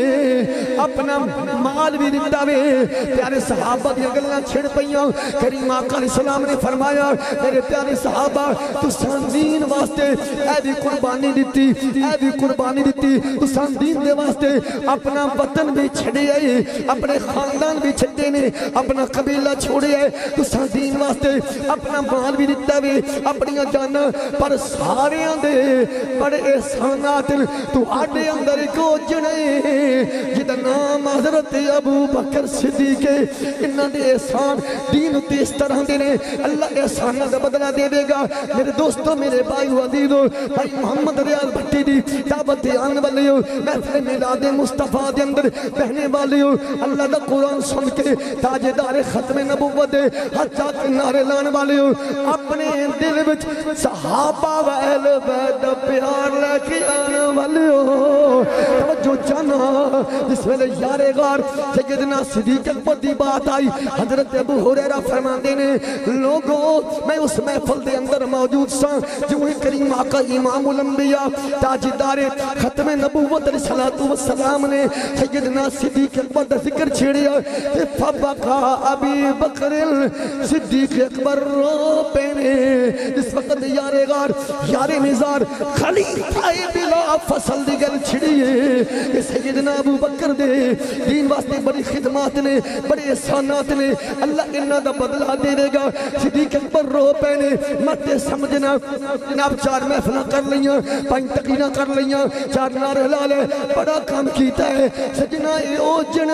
اپنا مال بھی دتا وے پیارے صحابہ دی گلاں چھڑ پئیاں کریم آقا علیہ السلام نے فرمایا میرے پیارے صحابہ تساں دین واسطے اے دی قربانی دتی اے دی قربانی دتی تساں دین دے واسطے اپنا وطن بھی چھڑے آئے اپنے خاندان بھی چھڑے نے اپنا قبیلہ چھوڑے آئے تساں دین واسطے اپنا مال بھی دتا وے اپنی جاناں پر سارے دے بڑے احسانات تو آڈے اندر کو جنے جدہ نام حضرت ابو بکر صدیق انہاں دے احسان دین تے اس طرح دے نے اللہ احسانہ دا بدلہ دے دے گا میرے دوستوں میرے بھائی عزیزو بھائی محمد ریاض بھٹی دی دعوت آنے والے ہو محفل میلاد مصطفیٰ دے اندر بہنے والے ہو اللہ دا قرآن سن کے تاجدار ختم نبوت دے حجا کے نعرے لانے والے ہو اپنے دل وچ صحابہ و اہل بیت پیار لے کے آنے والے ہو توجہ جانا جس ویلے یار غار سیدنا صدیق اکبر دی بات آئی حضرت ابو ہریرہ فرماندے نے لوگوں میں اس محفل دے اندر موجود ساں جو ہی کریم آقا امام الانبیاء تاجدار ختم نبوت علیہ السلام نے سیدنا صدیق اکبر دا ذکر چھیڑیا فبقا ابی بکر صدیق اکبر رو پینے اس وقت یار غار یار نظار خلیفہ بلا فصل دی گل چھڑیے کہ سیدنا ابو بکر دے دین واسطے بڑی خدمات نے بڑے احسانات نے اللہ انہاں دا بدلہ دے دے گا صدیق اکبر رو پینے مت سمجھنا جناب چار محفلہ کر لیاں پانچ تقینہ کر لیاں چار نعرہ لالے بڑا کام کیتا ہے سجنا اے او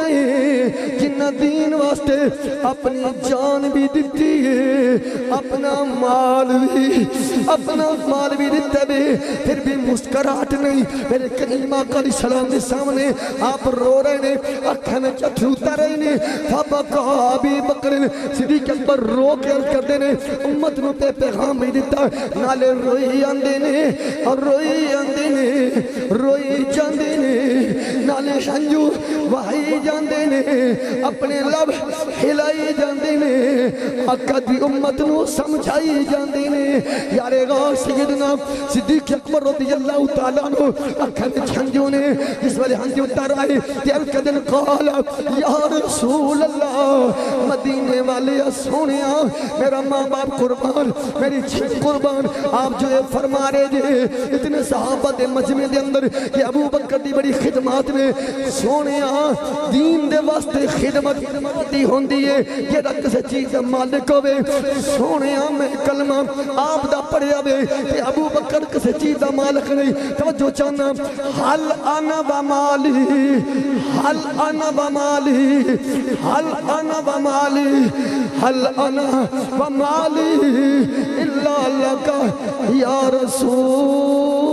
جنے جنہ دین واسطے اپنی جان بھی دیتی ہے اپنا مال بھی دیتا ہے پھر بھی مسکراہٹ نہیں میرے کریم آقا علیہ السلام دے سامنے آپ رو رہے نے اکھیں میں چٹھوتا رہے نے فبقا ابی بکر صدیق اکبر رو کے عرض کر دینے امت نو تے پیغام بھی دیتا نالے روئی آندے نے اور روئی آندے نے روئی جاندے نے نالے شنجو وحی جاندے نے اپنے لب ہلائی جاندے نے آقا دی امت نو سمجھائی جاندے نے یارے غار سیدنا صدیق اکبر رضی اللہ تعالیٰ عنہ اکھا میں چھنجو نے جس والے ہنجو تر آئے تیل کا دن قال یا رسول اللہ مدینے والے سونیا میرا ماں باپ قربان میری چھت قربان آپ جو یہ فرما رہے جے اتنے صحابہ دے مجمع دے اندر کہ ابو بکر دی بڑی خدمات میں سونیا دین دے واسطے خدمت دی ہوندی ہے یہ رکھ سے چیز مالک ہوئے سونیا میں کلمہ آپ دا پڑھیا بے کہ ابو بکر کسے چیز دا مالک نہیں توجہ چاہنا حل انا ومالی حل انا ومالی حل انا ومالی حل انا ومالی اللہ لکا یا رسول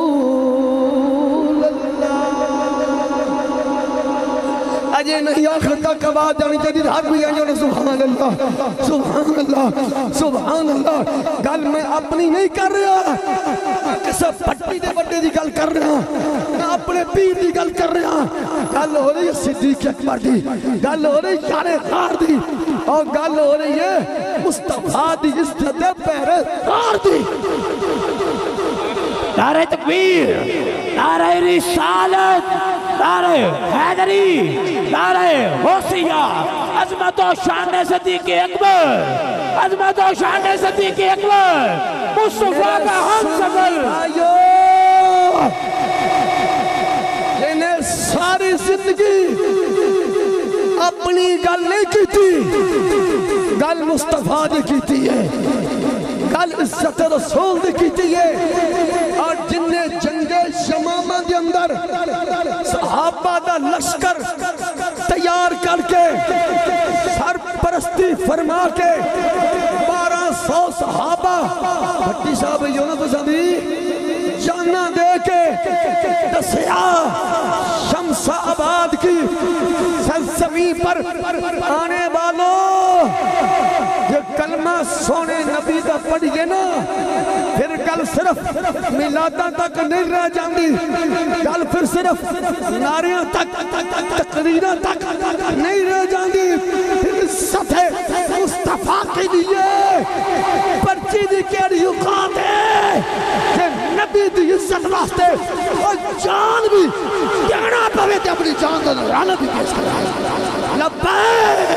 اجے نہیں آخر تک آواز جانی چاہیے ہر کوئی آئیں سبحان اللہ سبحان اللہ سبحان اللہ گل میں اپنی نہیں کر رہا کسا پٹی دے بڑے دی گل کر رہا میں اپنے پیر دی گل کر رہا گل ہو رہی ہے صدیق اکبر دی گل ہو رہی ہے یار غار دی اور گل ہو رہی ہے مصطفیٰ دی عزت پہرے غار دی نعرہ تکبیر نعرہ رسالت نعرہ حیدری نعرہ غوثیہ عظمت و شان صدیق اکبر عظمت و شان صدیق اکبر مصطفیٰ کا ہم سفر ساری زندگی اپنی گل نہیں کیتی، گل مصطفیٰ دی کیتی ہے، گل عزت رسول دی کیتی ہے۔ اور جن نے جنگ یمامہ دے اندر صحابہ دا لشکر تیار کر کے سرپرستی فرما کے 1200 صحابہ بھٹی صاحب یونس صاحبی جانا دے کے دسیا شمس آباد کی سرزمین پر آنے والوں یہ کلمہ سونے نبی دا پڑھئے نا، پھر کل صرف میلادہ تک نہیں رہ جاندی، کل پھر صرف ناریاں تک تقریرہ تک نہیں رہ جاندی، پھر سطح مصطفیٰ کے لیے پرچی دی کیڑی اوقات ہے کہ نبی دی عزت واسطے اور جان بھی دینا پوے تے اپنی جان دا نذرانہ بھی پیش کر رہا ہے۔ لبیک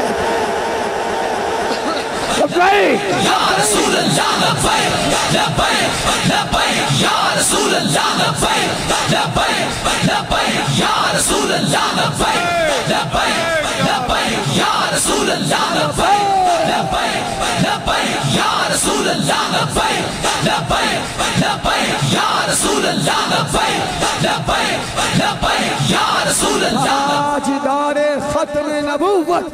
لبیک یا رسول اللہ لبیک لبیک لبیک یا رسول اللہ لبیک لبیک لبیک یا رسول اللہ لبیک لبیک لبیک یا رسول اللہ لبیک لبیک لبیک یا رسول اللہ لبیک لبیک لبیک یا رسول اللہ لبیک لبیک لبیک یا رسول اللہ تاجدار ختم نبوت۔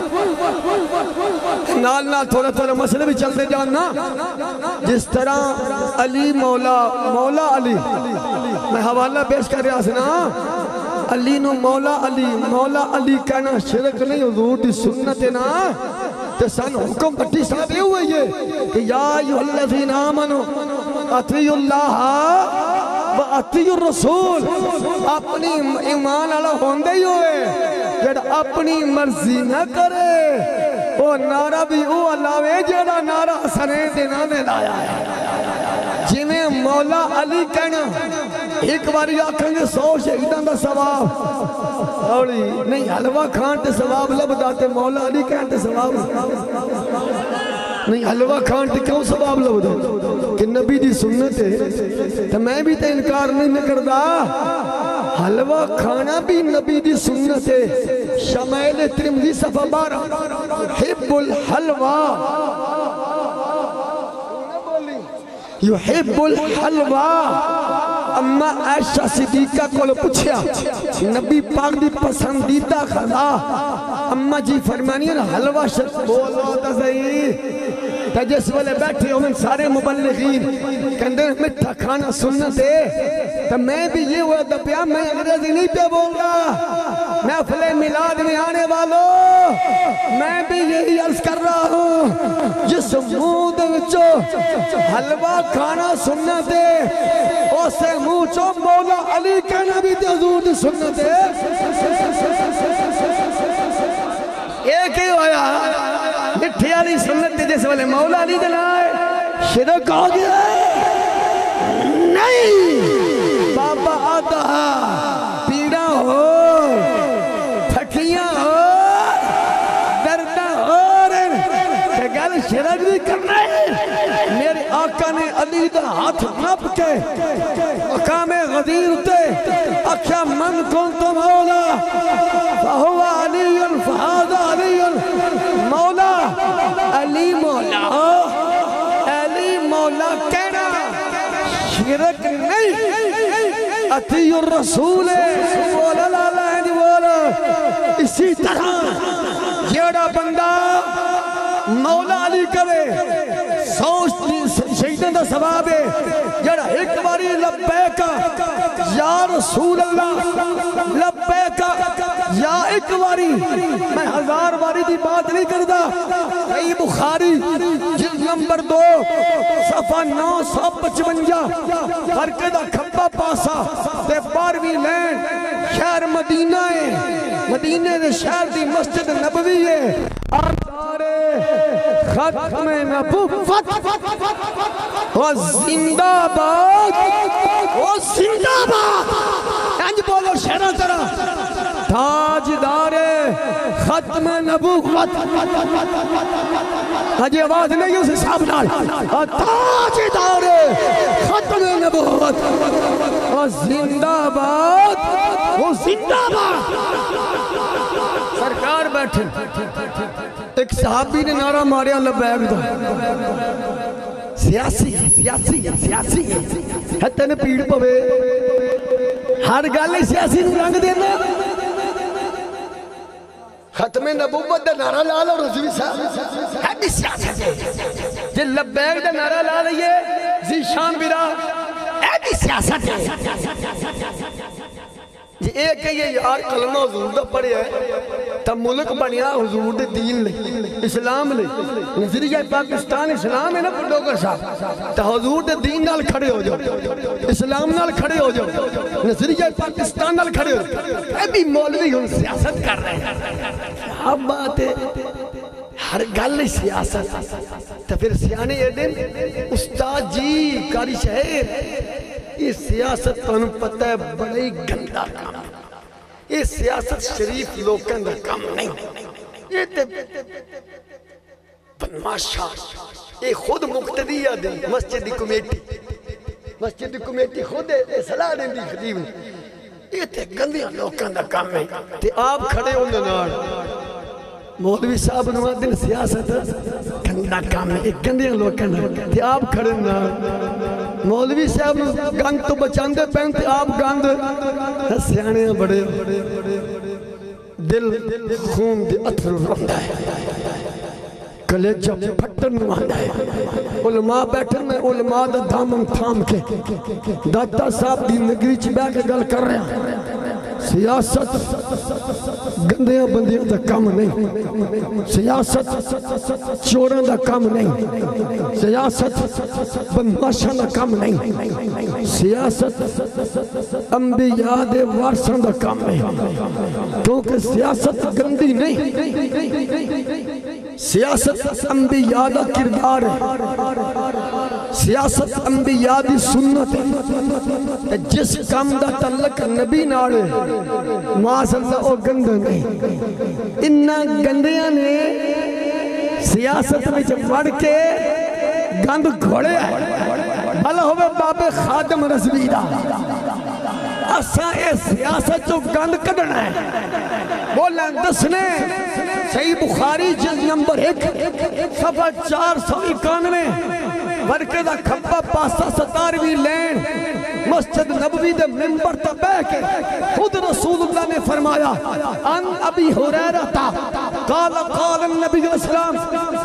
نال نال تھوڑا تھوڑا مسئلہ بھی چلتے جاننا، جس طرح علی مولا علی میں حوالہ پیش کر رہا سنا، علی نو مولا علی کہنا شرک نہیں، حضور دی سنت ہے نا۔ تو سن حکم بھٹی صاحب یہ ہوئے یہ کہ یا ایھا الذین آمنوا اطیعوا اللہ و اطیعوا الرسول، اپنی ایمان والا ہوندے ہی ہوئے جڑا اپنی مرضی نہ کرے وہ نعرہ بھی او علاوے جڑا نعرہ حسنین دے نامے لایا ہے۔ جی میں مولا علی کہنا ایک باری آکھیں گے 100 شہیدان دا ثواب اوڑی نہیں، حلوہ کھان تے ثواب لب داتے، مولا علی کہن تے ثواب نہیں، حلوہ کھان تے کیوں ثواب لب داتے کہ نبی دی سنت ہے تو میں بھی تے انکار نہیں کردا، حلوہ کھانا بھی نبی دی سنت ہے۔ شمائل ترمذی صفحہ 12 حب الحلوہ یحب الحلوہ۔ اما عائشہ صدیقہ کو پوچھیا نبی پاک دی پسندیدہ کھانا، اما جی فرمانی ہے حلوہ شرط بولو تا صحیح تا جس والے بیٹھے ہوئے سارے مبلغین کہندے مٹھا کھانا سنت ہے، تو میں بھی یہ ہوا دپیا میں انگریزی نہیں پہ بول رہا، محفل میلاد میں آنے والوں میں بھی یہی عرض کر رہا ہوں جس منہ دے وچوں حلوہ کھانا سنت ہے اسے منہ چو مولا علی کہنا بھی تے حضور دی سنت ہے۔ ایک ہی ہویا مٹھی علی سنت تے جس والے مولا علی دلائے شرک ہو گیا نہیں، بابا آتا پیڑا ہو پھٹیاں ہو دردہ ہو کہ گل شرک بھی کرنا ہے۔ میرے آقا نے علی دا ہاتھ نپ کے مقام غدیر تے اکھا من کنت مولا فہو علی فہذا علی مولا، علی مولا کہنا شرک نہیں، اطیع الرسول بولا لالا ہے دی بولا۔ اسی طرح جیڑا بندہ مولا علی کرے 100 شہیدان دا ثواب ہے، جڑا ایک باری لبیکا یا رسول اللہ لبیکا یا ایک باری، میں 1000 باری دی بات نہیں کردا، صحیح بخاری جلد نمبر 2 صفحہ 955 فرقے دا کھپا پاسا تے 12ویں لین شہر مدینہ ہے، مدینہ دے شہر دی مسجد نبوی ہے، آنتارے ختم نبوت و زندہ باد و زندہ باد، انج بولو شہرہ طرح تاجدار ختم نبوت، ہجی آواز نہیں اس حساب نال، تاجدار ختم ختم نبوت اور زندہ باد وہ زندہ باد سرکار بیٹھے ایک صحابی نے نعرہ ماریا لبیک دا سیاسی ہے تینے پیڑ پوے ہر گالے سیاسی نو رنگ دینا ختم نبوت دا نعرہ لالا رضوی صاحب ہے بھی سیاست ہے جی لبیک دا نعرہ لا لئیے زیشان برا ہے بھی سیاست ہے جی ایک ہے یہ یار کلمہ حضور دا پڑے ہے تا ملک بنیا حضور دے دین لے اسلام لے نظریہ پاکستان اسلام ہے نا پڑھوگر صاحب تا حضور دے دین نال کھڑے ہو جاؤ اسلام نال کھڑے ہو جاؤ نظریہ پاکستان نال کھڑے ہو جاؤ اے بھی مولوی ہم سیاست کر رہے ہیں اب بات ہے ہر گل سیاست تا پھر سیانے یہ دن استاد جی کاری شہر یہ سیاست تانوں پتہ ہے بڑی گندہ کام یہ سیاست شریف لوکن دا کام نہیں یہ تے بدماشا یہ خود مقتدی دے مسجد کمیٹی خود صلاح دیں دی خطیب یہ تے گندیاں لوکن دا کام ہے تے آپ کھڑے ہوں نار مولوی صاحب نواز دن سیاست گندہ کام ہے ایک گندیاں لوکن ہے تے آپ کھڑے نار مولوی صاحب گند تو بچاندے پہنتے آپ گند سیانے بڑے دل خون دے اتر روندا ہے کلیجہ پھٹن نواندا ہے علماء بیٹھن میں علماء دا دامن تھام کے داتا صاحب دی نگری چ بیٹھ کے گل کر رہے ہیں سیاست گندیاں بندیاں دا کم نہیں سیاست چوراں دا کم نہیں سیاست بدماشاں دا کم نہیں سیاست انبیاء دے وارثاں دا کم نہیں کیونکہ سیاست گندی نہیں سیاست انبیاء دا کردار ہے سیاست انبیاء دی سنت ہے جس کام دا تعلق نبی ناڑے معاذ اللہ او گندہ نہیں انہا گندیاں نے سیاست میں جب پڑھ کے گند گھوڑے ہیں بھلا ہوئے باب خادم رضوی دا اساں اے سیاست جو گند کڑنا ہے وہ لندس نے صحیح بخاری جلد نمبر 1 صفحہ 491 ورکے دا کھپا پاسا 17ویں لین مسجد نبوی دے منبر تا بہ کے خود رسول اللہ نے فرمایا ان ابی ہریرہ تا قال النبی اسلام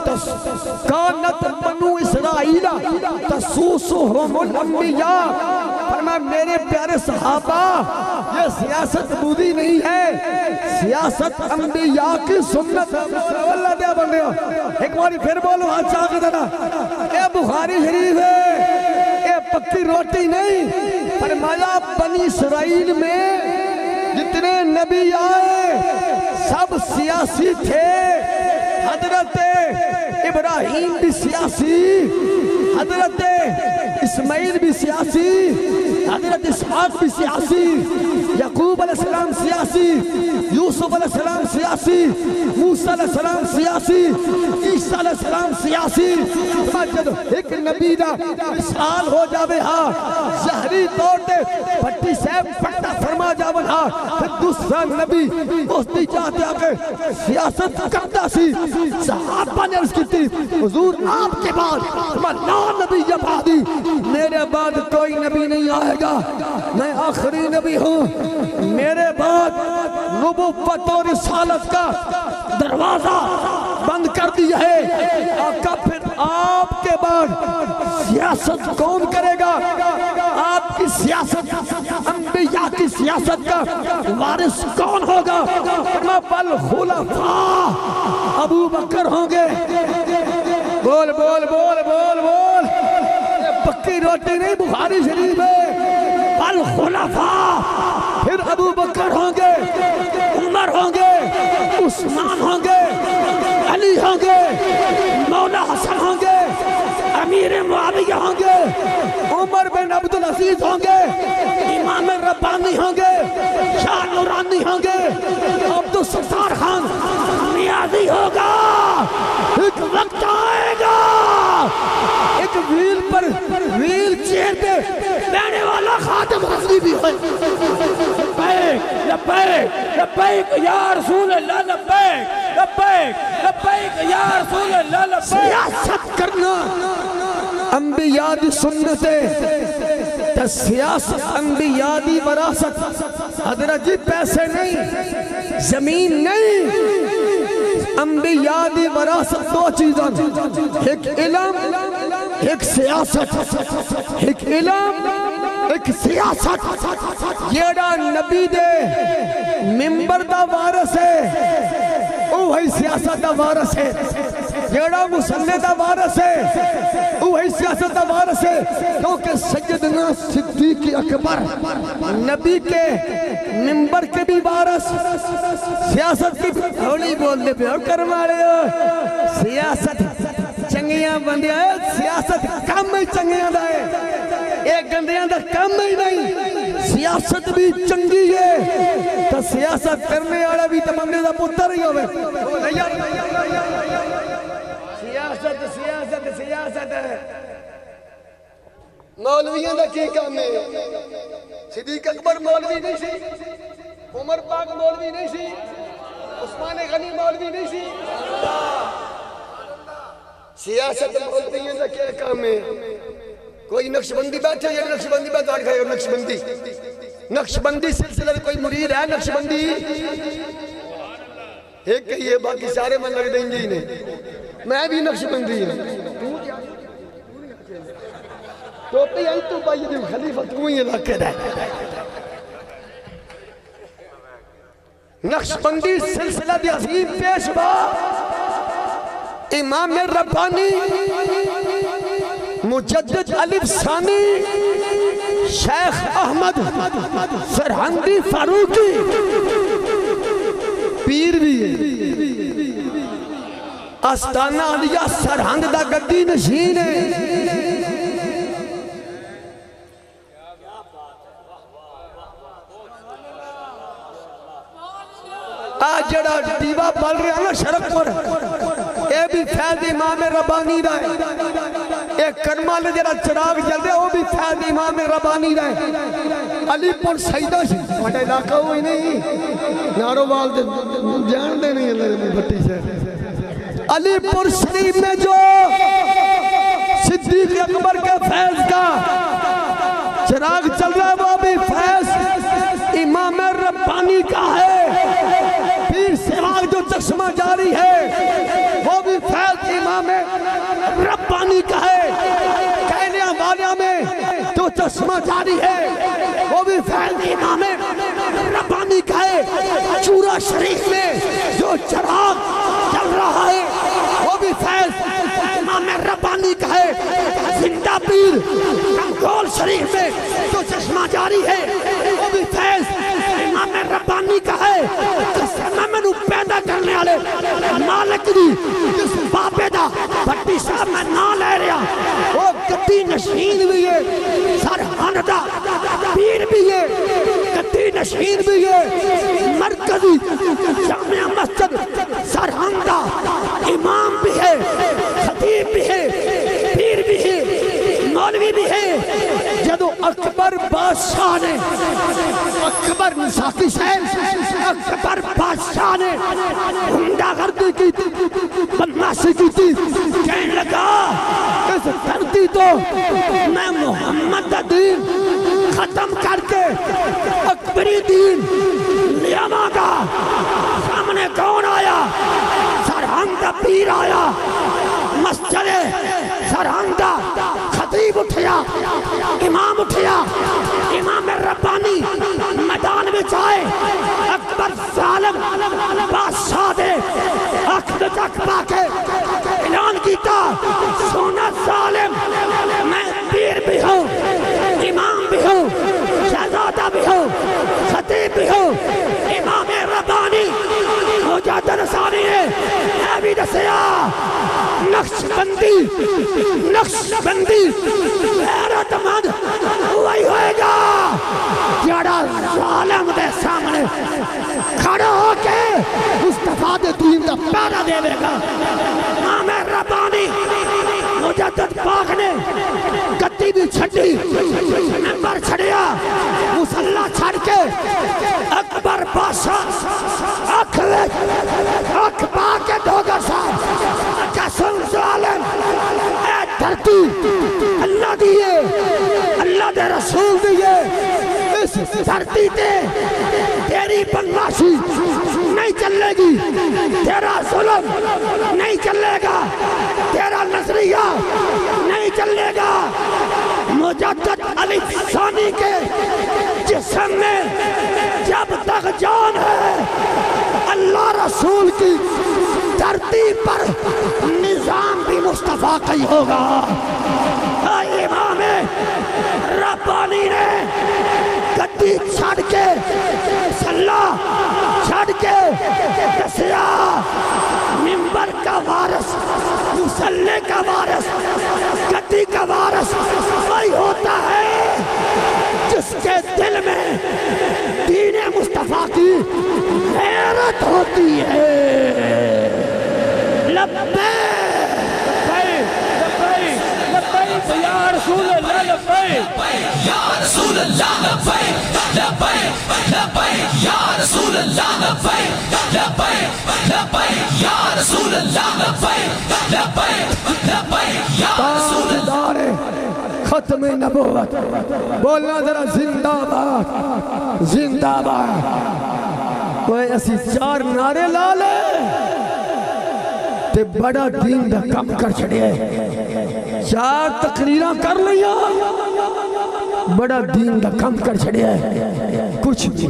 کانت بنو اسرائیل تسوسہم الانبیاء فرمایا میرے پیارے صحابہ یہ سیاست بودی نہیں ہے سیاست انبیاء کی سنت اللہ دیا بن رہا ایک باری پھر بولو ہاں چاہ کے دینا اے بخاری شریف ہے اے پکی روٹی نہیں فرمایا بنی اسرائیل میں جتنے نبی آئے سب سیاسی تھے حضرت ابراہیم بھی سیاسی حضرت اسماعیل بھی سیاسی حضرت اسحاق بھی سیاسی یعقوب علیہ السلام سیاسی یوسف علیہ السلام سیاسی موسیٰ علیہ السلام سیاسی عیسیٰ علیہ السلام سیاسی جب ایک نبی دا مثال ہو جاوے ہاں ظاہری طور تے پٹی صاحب پٹا فرما جاوے ہاں پھر دوسرا نبی اس دی چاہتے آکے سیاست کرتا سی صحابہ نے عرض کی تھی حضور آپ کے بعد لا نبی بعدی میرے بعد کوئی نبی نہیں آئے گا میں آخری نبی ہوں میرے بعد نبوت اور رسالت کا دروازہ بند کر دیا ہے آقا پھر آپ کے بعد سیاست کون کرے گا آپ کی سیاست انبیاء کی سیاست کا وارث کون ہوگا بل خلفاء ابو بکر ہوں گے بول بول بول بول بول پکی روٹی نہیں بخاری شریف ہے بل خلفاء پھر ابو بکر ہوں گے عمر ہوں گے عثمان ہوں گے علی ہوں گے مولا حسن ہوں گے امیر معاویہ ہوں گے عمر بن عبدالعزیز ہوں گے امام ربانی ہوں گے شاہ نورانی ہوں گے عبدالستار خان نیازی ہوگا ایک وقت آئے گا ایک ویل پر ویل چیئر پہ شادی بھی ہوئے لبیک لبیک لبیک یا رسول اللہ لبیک لبیک لبیک یا رسول اللہ لبیک سیاست کرنا انبیاء دی سنت ہے تو سیاست انبیاء دی وراثت حضرت جی پیسے نہیں زمین نہیں انبیاء دی وراثت دو چیزاں ایک علم ایک سیاست ایک علم ایک سیاست جیڑا نبی دے منبر دا وارث ہے وہی سیاست دا وارث ہے جیڑا مصلی دا وارث ہے وہی سیاست دا وارث ہے کیونکہ سیدنا صدیق اکبر نبی کے منبر کے بھی وارث سیاست کی ہولی بول دے پہ اور کروا رہے ہو سیاست چنگیاں بندیاں سیاست کم ہی چنگیاں دائے ایک گندیاں دا کم ہی نہیں سیاست بھی چنگی ہے تو سیاست کرنے والا بھی تمامنے دا پتر ہی ہوئے سیاست سیاست سیاست مولویاں دا کی کام ہے صدیق اکبر مولوی نہیں سی عمر پاک مولوی نہیں سی عثمان غنی مولوی نہیں سی سیاست مولویاں دا کیا کام ہے کوئی نقش بندی بیٹھے یا نقش بندی بیٹھے آٹھ کھائے اور نقش بندی سلسلہ کوئی مرید ہے نقش بندی ایک کہی ہے باقی سارے من لگ دیں گے ہی نہیں میں بھی نقش بندی ہوں ٹوپی آئی تو بائی دن خلیفہ تو ہی علاقے دے نقش بندی سلسلہ دی عظیم پیشوا امام ربانی مجدد الف ثانی شیخ احمد سرہندی فاروقی پیر بھی ہے آستانہ علیہ سرہند دا گدی نشین ہے آج جڑا دیوہ پل رہے ہیں نا شرک پر اے بھی فیض امام ربانی رہے ایک کرمہ لے جڑا چراغ جل دے وہ بھی فیض امام ربانی رہے علی پور سیدہ سی وٹا علاقہ ہوئی نہیں نارو والد جان دے نہیں اللہ بھٹی سے علی پور شریف میں جو صدیق اکبر کے فیض کا چراغ چل رہا ہے وہ بھی فیض امام ربانی کا ہے پیر سواگ جو چشمہ جاری ہے وہ بھی فیض امام ربانی کا ہے کہنے والیاں میں جو چشمہ جاری ہے وہ بھی فیض امام ربانی کا ہے چورا شریف میں جو چراغ چل رہا ہے وہ بھی فیض امام ربانی کا ہے زندہ پیر کمکول شریف میں جو چشمہ جاری ہے وہ بھی فیض امام ربانی کا ہے میں نو پیدا کرنے والے مالک دی جس بابے دا بھٹی صاحب میں نہ لے رہا وہ گدی نشین بھی ہے سرہند دا پیر بھی ہے گدی نشین بھی ہے مرکزی جامعہ مسجد سرہند دا امام بھی ہے خطیب بھی ہے پیر بھی ہے مولوی بھی ہے جدو اکبر بادشاہ نے اکبر نساکی صاحب اکبر بادشاہ نے ہنڈا گردی کی بدماشی کی تھی کہنے لگا اس دھرتی تو میں محمد دا دین ختم کر کے اکبری دین لیا مانگا سامنے کون آیا سرہند دا پیر آیا مسجد سرہند دا خطیب اٹھیا امام اٹھیا امام ربانی میدان میں جائے اکبر ظالم بادشاہ دے اکھ میں چک پا کے اعلان کیتا سونا ظالم میں پیر بھی ہوں امام بھی ہوں شہزادہ بھی ہوں خطیب بھی ہوں امام ربانی مجدد ثانی ہے اے بھی دسیا نقش بندی غیرت مند وہی ہوئے گا جڑا ظالم دے سامنے کھڑا ہو کے مصطفیٰ دے دین دا پیرا دے گا امام ربانی مجدد پاک نے گدی بھی چھڑی ممبر چھڑیا اس دھرتی اللہ دیئے، اللہ دے رسول دیئے، اس دھرتی تے تیری بدماشی نہیں چلے گی، تیرا ظلم نہیں چلے گا، تیرا نظریہ نہیں چلے گا۔ مجدد علی ثانی کے جسم میں جب تک جان ہے اللہ رسول کی دھرتی پر نظام بھی مصطفیٰ کا ہی ہوگا۔ امام ربانی نے گدی چھڑ کے صلاح چھڑ کے دسیا منبر کا وارث، مصلی کا وارث، گدی کا وارث وہی ہوتا ہے جس کے دل میں دین مصطفیٰ کی غیرت ہوتی ہے۔ لبیک یا رسول اللہ لبیک یا رسول اللہ لبیک لبیک لبیک یا رسول اللہ لبیک لبیک لبیک یا رسول اللہ لبیک لبیک لبیک یا رسول اللہ۔ ختم نبوت بولنا ذرا زندہ باد، زندہ باد۔ کوئی ایسی چار نعرے لا لے تے بڑا دین دا کم کر چھڑے، چار تقریرہ کر لیا بڑا دین دا کم کر چھڑے، کچھ بھی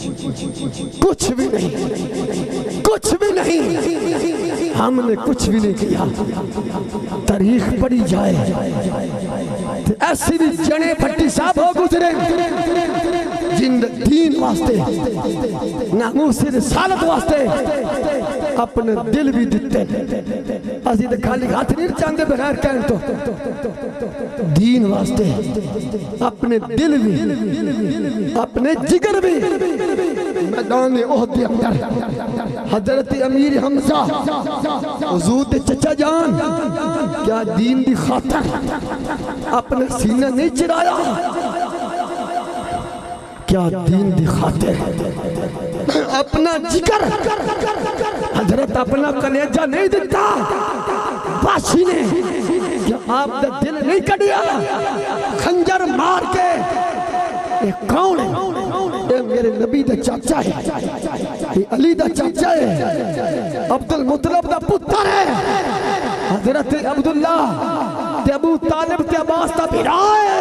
نہیں، کچھ بھی نہیں، ہم نے کچھ بھی نہیں کیا۔ تاریخ پڑھی جائے ایسی بھی جنے پھٹی صاحب ہو گزرے جن دین واسطے ناموس رسالت واسطے اپنے دل بھی دیتے، اسی تے خالی ہاتھ نہیں چاندے بغیر کہن تو دین واسطے اپنے دل بھی اپنے جگر بھی۔ میدان احد کے اندر حضرت امیر حمزہ حضور دے چچا جان کیا دین دی خاطر اپنے سینہ نہیں چڑھایا؟ کیا دین دی خاطر اپنا جگر حضرت اپنا کلیجہ نہیں دیتا؟ باشی نے کیا آپ دا دل نہیں کڑیا؟ خنجر مار کے یہ کون ہے؟ یہ میرے نبی دا چاچا ہے، یہ علی دا چاچا ہے، عبد المطلب دا پتر ہے، حضرت عبداللہ تے ابو طالب تے عباس دا بھیرا ہے۔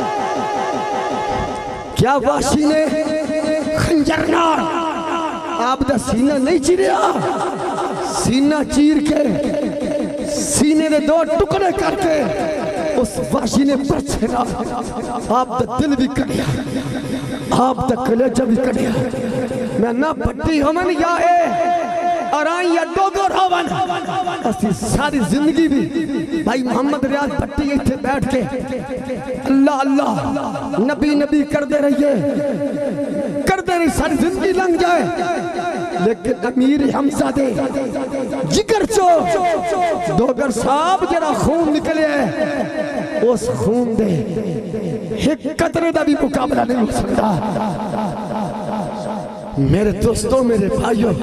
کیا واشی نے خنجر نار آپ دا سینہ نہیں چیریا؟ سینہ چیر کے سینے نے دو ٹکڑے کر کے اس واشی نے پرچھنا آپ دا دل بھی کڑیا، آپ دا کلیجہ بھی کڑیا۔ میں نہ پٹی ہمن یا آرائیں یا ڈوگر ہوون اسی ساری زندگی بھی بھائی محمد ریاض بھٹی ایتھے بیٹھ کے اللہ اللہ نبی نبی کر دے رہیے، کر دے رہی ساری زندگی لنگ جائے، لیکن امیر حمزہ دے جگر چو ڈوگر صاحب جرا خون نکلے ہیں، اس خون دے ایک قطرے دا بھی مقابلہ نہیں ہو سکتا۔ میرے دوستوں میرے بھائیوں،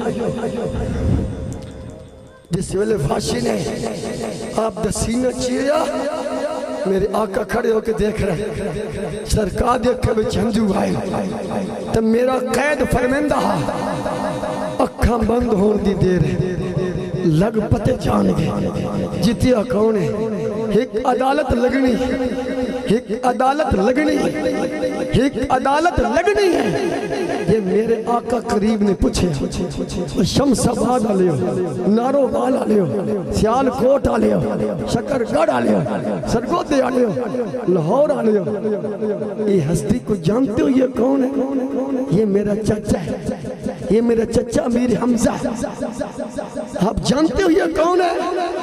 جس ویلے فاشی نے آپ دا سینہ چیریا، میرے آقا کھڑے ہو کے دیکھ رہے، سرکار دیکھے میں چھنجو آئے، تب میرا قید فرمندہ اکھاں بند ہون دی دیر لگ پتے جان گئے جتیا کون ہے، ایک عدالت لگنی، ایک عدالت لگنی، ایک عدالت لگنی ہے۔ یہ میرے آقا قریب نے پوچھے شمس آباد آلے ہو، نارو بال آلے ہو، سیال کوٹ آلے ہو، شکر گڑھ آلے ہو، سرگودے آلے ہو، لاہور آلے ہو، یہ ہستی کو جانتے ہو یہ کون ہے؟ یہ میرا چچا ہے، یہ میرا چچا امیر حمزہ ہے۔ آپ جانتے ہو یہ کون ہے؟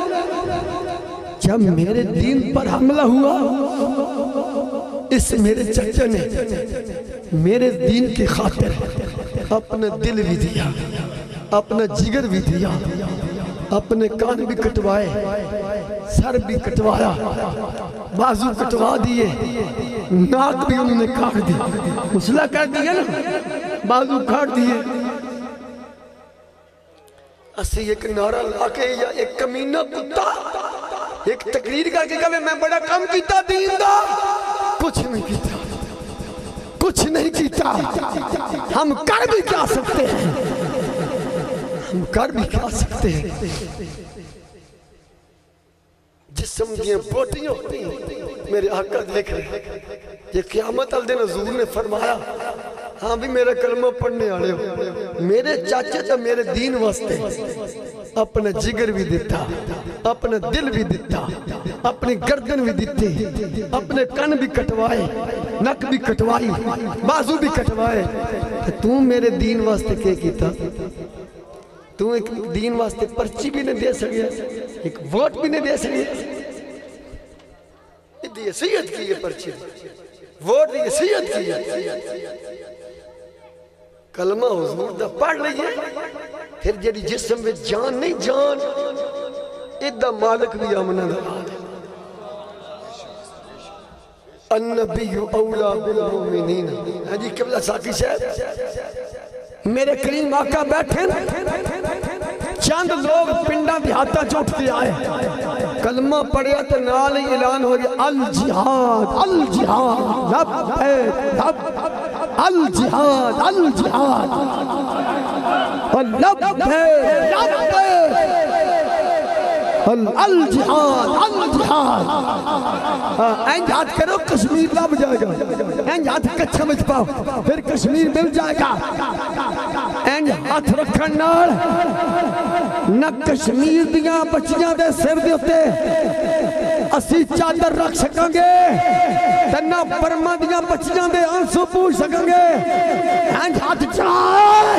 جب میرے دین پر حملہ ہوا اس میرے چچا نے میرے دین کی خاطر اپنا دل بھی دیا، اپنا جگر بھی دیا، اپنے کان بھی کٹوائے، سر بھی کٹوایا، بازو کٹوا دیے، ناک بھی انہوں نے کاٹ دی، مسئلہ کر دیا نا، بازو کاٹ دیے۔ اسی ایک نعرہ لاکے یا ایک کمینہ کتا ایک تقریر کر کے کہے میں بڑا کم کیتا دین دا، کچھ نہیں کیتا، کچھ نہیں کیتا۔ ہم کر بھی کیا سکتے ہیں، ہم کر بھی کیا سکتے ہیں۔ جسم دیا بوٹیاں ہوتی ہیں، میرے آقا دیکھ رہے ہیں، یہ قیامت الدین حضور نے فرمایا ہاں بھی میرا کلمہ پڑھنے آڑے ہو، میرے چاچے تو میرے دین واسطے اپنا جگر بھی دیتا، اپنا دل بھی دیتا، اپنی گردن بھی دیتی، اپنے کن بھی کٹوائے، نک بھی کٹوائی، بازو بھی کٹوائے۔ تو میرے دین واسطے کیا کیتا؟ تو ایک دین واسطے پرچی بھی نہیں دے سکیا، ایک ووٹ بھی نہیں دے سکیا۔ یہ سید کی یہ پرچی، ووٹ یہ سید کی ہے۔ کلمہ حضور دا پڑھ لئیے، پھر جڑی جسم میں جان نہیں جان، ادھا مالک بھی آمنہ دا۔ النبی اولا بالمؤمنین۔ ہاں جی قبلہ ساکی صاحب، میرے کریم آقا بیٹھے، چند لوگ پنڈا دیہاتا چوٹ کے آئے، کلمہ پڑھیا تو نال ہی اعلان ہو گیا الجہاد الجہاد لبیک الجہاد الجہاد لبیک الجہاد الجہاد۔ اینج ہاتھ کرو کشمیر لب جائے گا، اینج ہاتھ کچھا مجھ پاؤ پھر کشمیر مل جائے گا۔ اینج ہاتھ رکھن نال نہ کشمیر دیاں بچیاں دے سر دے ہوتے اسی چادر رکھ سکیں گے، نہ برما دیاں بچیاں دے آنسو پوچھ سکیں گے۔ اینج ہاتھ چاہے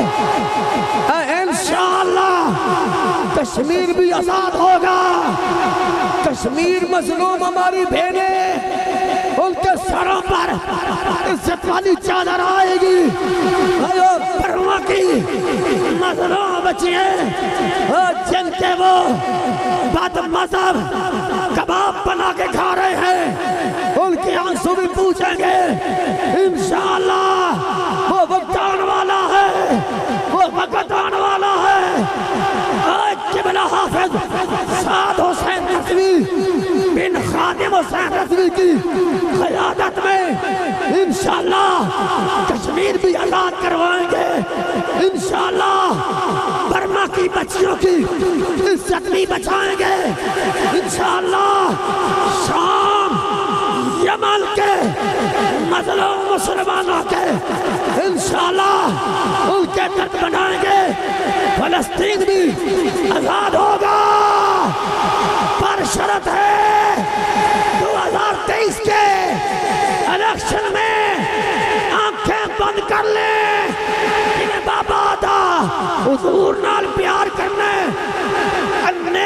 انشاءاللہ کشمیر بھی آزاد ہوگا۔ کشمیر مظلوم ہماری بہنیں، ان کے سروں پر عزت والی چادر آئے گی۔ برما کی مظلوم بچیاں جن کے وہ بد مذہب کباب بنا کے کھا رہے ہیں، ان کے آنسو بھی پوچھیں گے۔ انشاءاللہ وہ وقت آنے والا ہے، وہ وقت آنے والا ہے۔ قبلہ حافظ سعد حسین رضوی بن خادم حسین رضوی کی قیادت میں انشاءاللہ کشمیر بھی آزاد کروائیں گے۔ انشاءاللہ برما کی بچیوں کی عزت بھی بچائیں گے۔ انشاءاللہ شام یمن کے مظلوم مسلمانوں کے انشاءاللہ ان کے درد بنائیں گے۔ فلسطین بھی آزاد ہوگا، پر شرط ہے 2023 کے الیکشن میں آنکھیں بند کر لیں، انہیں بابا دا حضور نال پیار کرنے، انہیں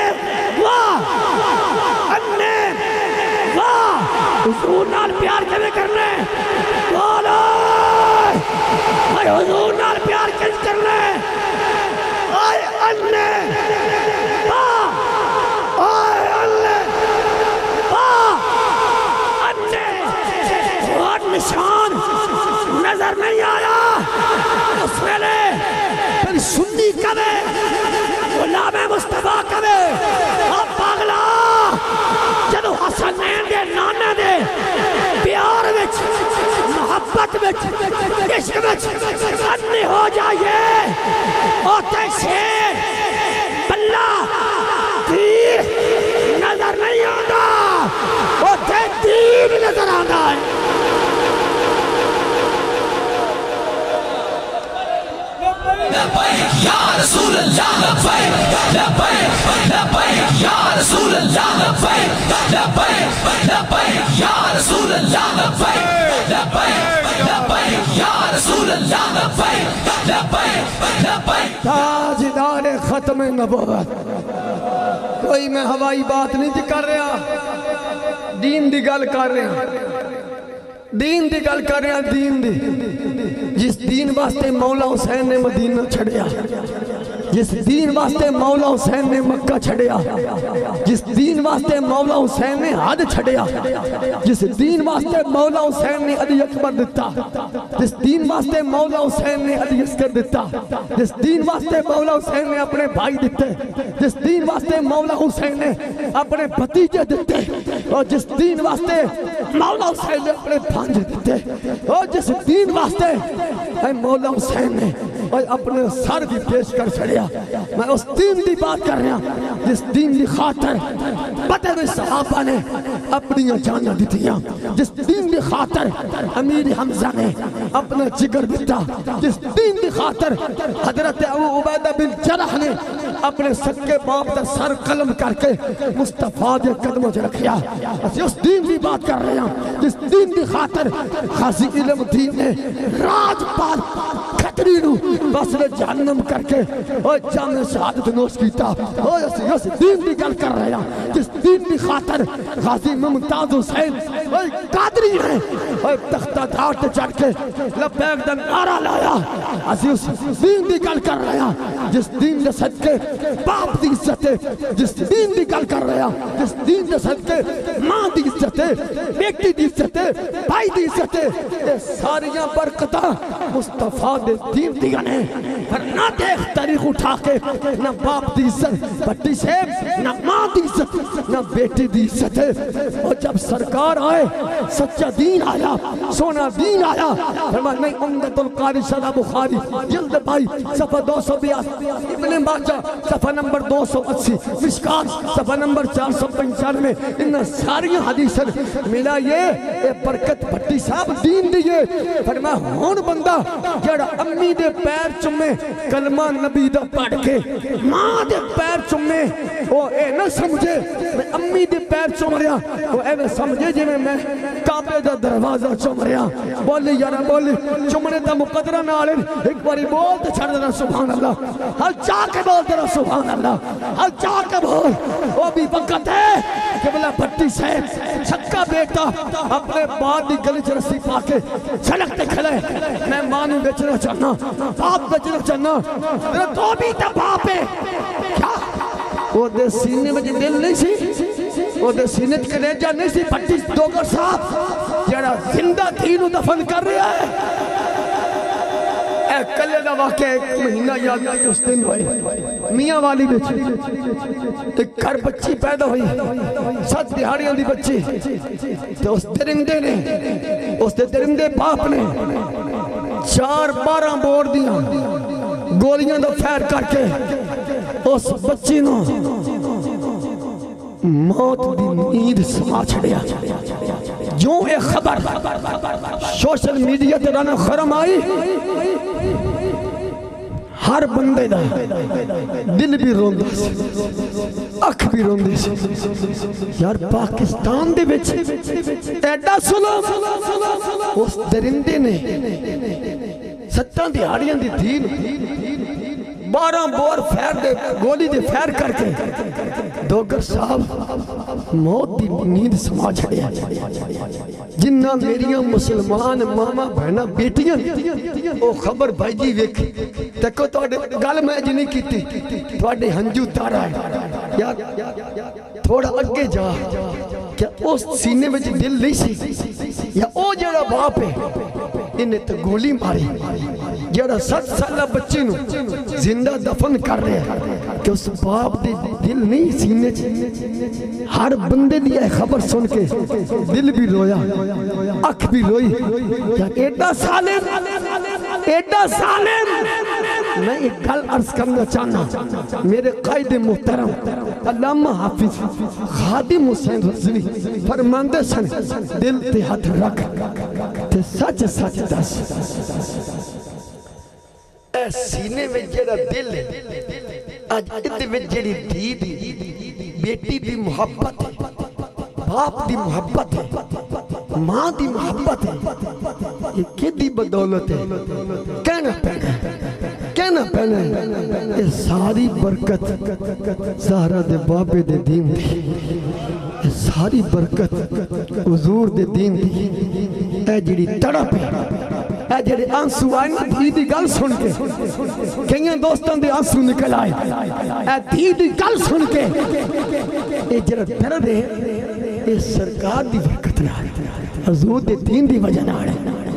حضور نال پیار کرنے، بولو حضور نال پیار کرنے، آئے انہیں بہت نشان نظر نہیں آیا۔ اس ویلے پھر سنی کبے غلام مصطفیٰ کبے اب پاگلا جدو حسنین دے نانے دے پیار وچ محبت وچ عشق وچ انہی ہو جائیے، اوتے شیر بلہ تیر نظر نہیں آتا، اوتے دین نظر آتا ہے۔ لبیک یا رسول اللہ لبیک لبیک لبیک یا رسول اللہ لبیک لبیک لبیک یا رسول اللہ لبیک لبیک لبیک یا رسول اللہ لبیک لبیک لبیک۔ تاجدار ختم نبوت، کوئی میں ہوائی بات نہیں کر رہا، دین دی گل کر رہا، دین دی گل کر رہا، دین دی جس دین واسطے مولا حسین نے مدینہ چھڑیا، جس دین واسطے مولا حسین نے مکہ چھڑیا، جس دین واسطے مولا حسین نے حد چھڑیا، جس دین واسطے مولا حسین نے علی اکبر دیتا، جس دین واسطے مولا حسین نے علی اصغر دیتا، جس دین واسطے مولا حسین نے اپنے بھائی دیتے، جس دین واسطے مولا حسین نے اپنے بھتیجے دیتے، اور جس دین واسطے مولا حسین نے اپنے بھانجے دیتے، اور جس دین واسطے مولا حسین نے اپنے سر بھی پیش کر چھڑیا، میں اس دین دی بات کر رہا ہوں جس دین دی خاطر بدر صحابہ نے اپنی جانیں دیتیاں، جس دین دی خاطر امیر حمزہ نے اپنا جگر دیتا، جس دین دی خاطر حضرت ابو عبیدہ بن جرح نے اپنے سکے باپ در سر قلم کر کے مصطفیٰ دے قدموں سے رکھیا، اس دین دی بات کر رہے ہیں جس دین دی خاطر غازی علم الدین نے راج پال کھتری نو بسر جہنم کر کے اور جامع شہادت نوش کیتا، اور اس دین دی گل کر رہے ہیں جس دین دی خاطر غازی ممتاز حسین قادری ہیں اور تختہ دھار تے چڑھ کے لبیک دا نعرہ لایا، اس دین دی گل کر رہے ہیں جس دین دے صدقے باپ دی عزت ہے، جس دین دی گل کر رہے ہیں جس دین دے صدقے ماں دی عزت ہے، بیٹی دی عزت ہے، بھائی دی عزت ہے، یہ ساریاں برکتاں مصطفیٰ دے دین دیا نے، پر نہ دیکھ تاریخ اٹھا کے نہ باپ دی عزت بٹی سے، نہ ماں دی عزت، نہ بیٹی دی عزت ہے، اور جب سرکار آئے سچا دین آیا، سونا دین آیا، فرمایا نہیں عمدۃ القاری شرح بخاری جلد بائی صفحہ 282، ابن ماجہ صفحہ نمبر 280، مشکات صفحہ نمبر 495، ان ساری حدیث ملا یہ برکت بھٹی صاحب دین دیئے، فرمایا ہون بندہ جڑا امی دے پیر چمے کلمہ نبی دا پڑھ کے، ماں دے پیر چمے وہ اے نہ سمجھے میں امی دے پیر چم رہا، وہ اے نہ سمجھے جی میں کعبے دا دروازہ چم رہا، بولی یارا بولی چمنے دا مقدرہ نہ آلے، ایک باری بولتے چھڑ دینا سبحان اللہ، ہر چاہ کے بول دینا سبحان اللہ، ہر چاہ کے بول، وہ بھی وقت ہے کہ بلا بھٹی سے چھکا بیٹا اپنے بعد دی گلی رسی پا کے چھلکتے کھلے، میں مانو بیچنا چاہنا، باپ بیچنا چاہنا، میرا تو بھی تا باپ ہے، کیا؟ وہ دے سینے میں دل نہیں سی، وہ دے سینے کے ریجہ نہیں سی، بھٹی دوگر صاحب جڑا زندہ تھینو دفن کر رہا ہے، اے کلے دا واقعہ ایک مہینہ یاد نہیں اس دن ہوئے، میاں والی بچی ایک گھر بچی پیدا ہوئی، 7 دہاڑیاں دی بچی، تو اس درندے نے، اس درندے باپ نے 4-12 بور دیاں گولیاں دا پھیر کر کے اس بچی نو موت دی نیند سما چھڑیا، جو ایک خبر سوشل میڈیا تے رانا خرم آئی، ہر بندے دا دل بھی روندہ سے، اکھ بھی روندے سے، یار پاکستان دے بچ ایڈا سلام اس درندے نے 7 دہاڑیاں دی دین 12 بور پھیر دے گولی دے پھیر کر کے دوگر صاحب موت دی نیند سما چھڑیا، جنہ میریاں مسلمان ماما بہنہ بیٹیاں او خبر بھائی جی ویکھ تکو توڑے گل میں جی نہیں کیتی، توڑے ہنجو تارا ہے یا تھوڑا اگے جا، کیا اس سینے میں جی دل نہیں سی، یا او جڑا باپ ہے انہیں تو گولی ماری، جڑا 7 سالہ بچے نو زندہ دفن کر رہے ہیں، کہ اس باپ دے دل نہیں سینے چھے، ہر بندے دیا خبر سن کے دل بھی رویا، اکھ بھی روئی، کیا ایڈا سالم، ایڈا سالم، میں ایک گل عرض کرنا چاہنا، میرے قائد محترم علامہ حافظ خادم حسین رضوی فرماندے سن، دل تے ہاتھ رکھ تے سچ سچ دس، اے سینے میں جڑا دل آج ادھے میں جڑی دی بیٹی دی محبت ہے، باپ دی محبت ہے، ماں دی محبت ہے، یہ کدی بدولت ہے، کہنا پہنا ہے، یہ ساری برکت زہرہ دے بابے دے دین دی، ساری برکت حضور دے دین دی اے جڑی تڑپ ہے اے جڑے آنسو آئے نا دھی دی گل سن کے کئی دوستان دے آنسو نکل آئے اے دھی دی گل سن کے اے جڑا درد ہے اے سرکار دی برکت نہ حضور دے دین دی وجہ نہ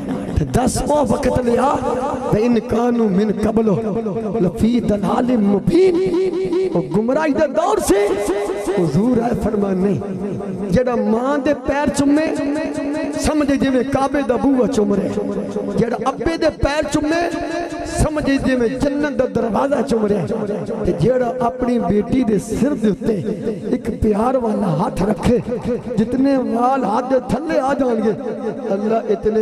دس او وقت لیا فَإِنْ كَانُوا مِنْ قَبْلُ لَفِي ضَلَالٍ مُبِينٍ اور گمراہی دا دور سے حضور ہے فرمان نہیں جڑا ماں دے پیر چمے سمجھے جی میں کعبے دا بوہ چم رہے جڑا ابے دے پیر چمے سمجھے جی میں جنت دا دروازہ چم رہے جڑا اپنی بیٹی دے سر دے اتے ایک پیار والا ہاتھ رکھے جتنے وال ہاتھ دے تھلے آ جان گے اللہ اتنے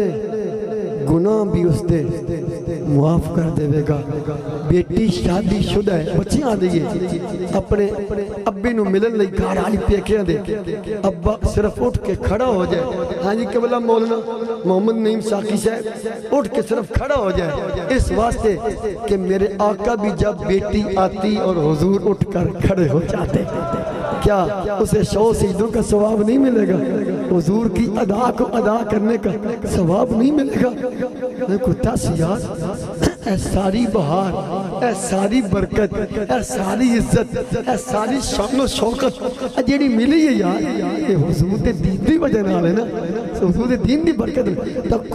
گناہ بھی اس دے معاف کر دے گا بیٹی شادی شدہ ہے بچیاں دیئے اپنے ابی نو ملن لئی گھر آئی پیکیاں دے ابا صرف اٹھ کے کھڑا ہو جائے ہاں جی قبلہ مولانا محمد نعیم ساقی صاحب اٹھ کے صرف کھڑا ہو جائے اس واسطے کہ میرے آقا بھی جب بیٹی آتی اور حضور اٹھ کر کھڑے ہو جاتے کیا اسے شو سجدوں کا ثواب نہیں ملے گا حضور کی ادا کو ادا کرنے کا ثواب نہیں ملے گا میں کو دس یاد اے ساری بہار اے ساری برکت اے ساری عزت اے ساری شان و شوکت اے جیڑی ملی ہے یار یہ حضور دے دین دی وجہ نہ ہے نا حضور دے دین دی برکت تک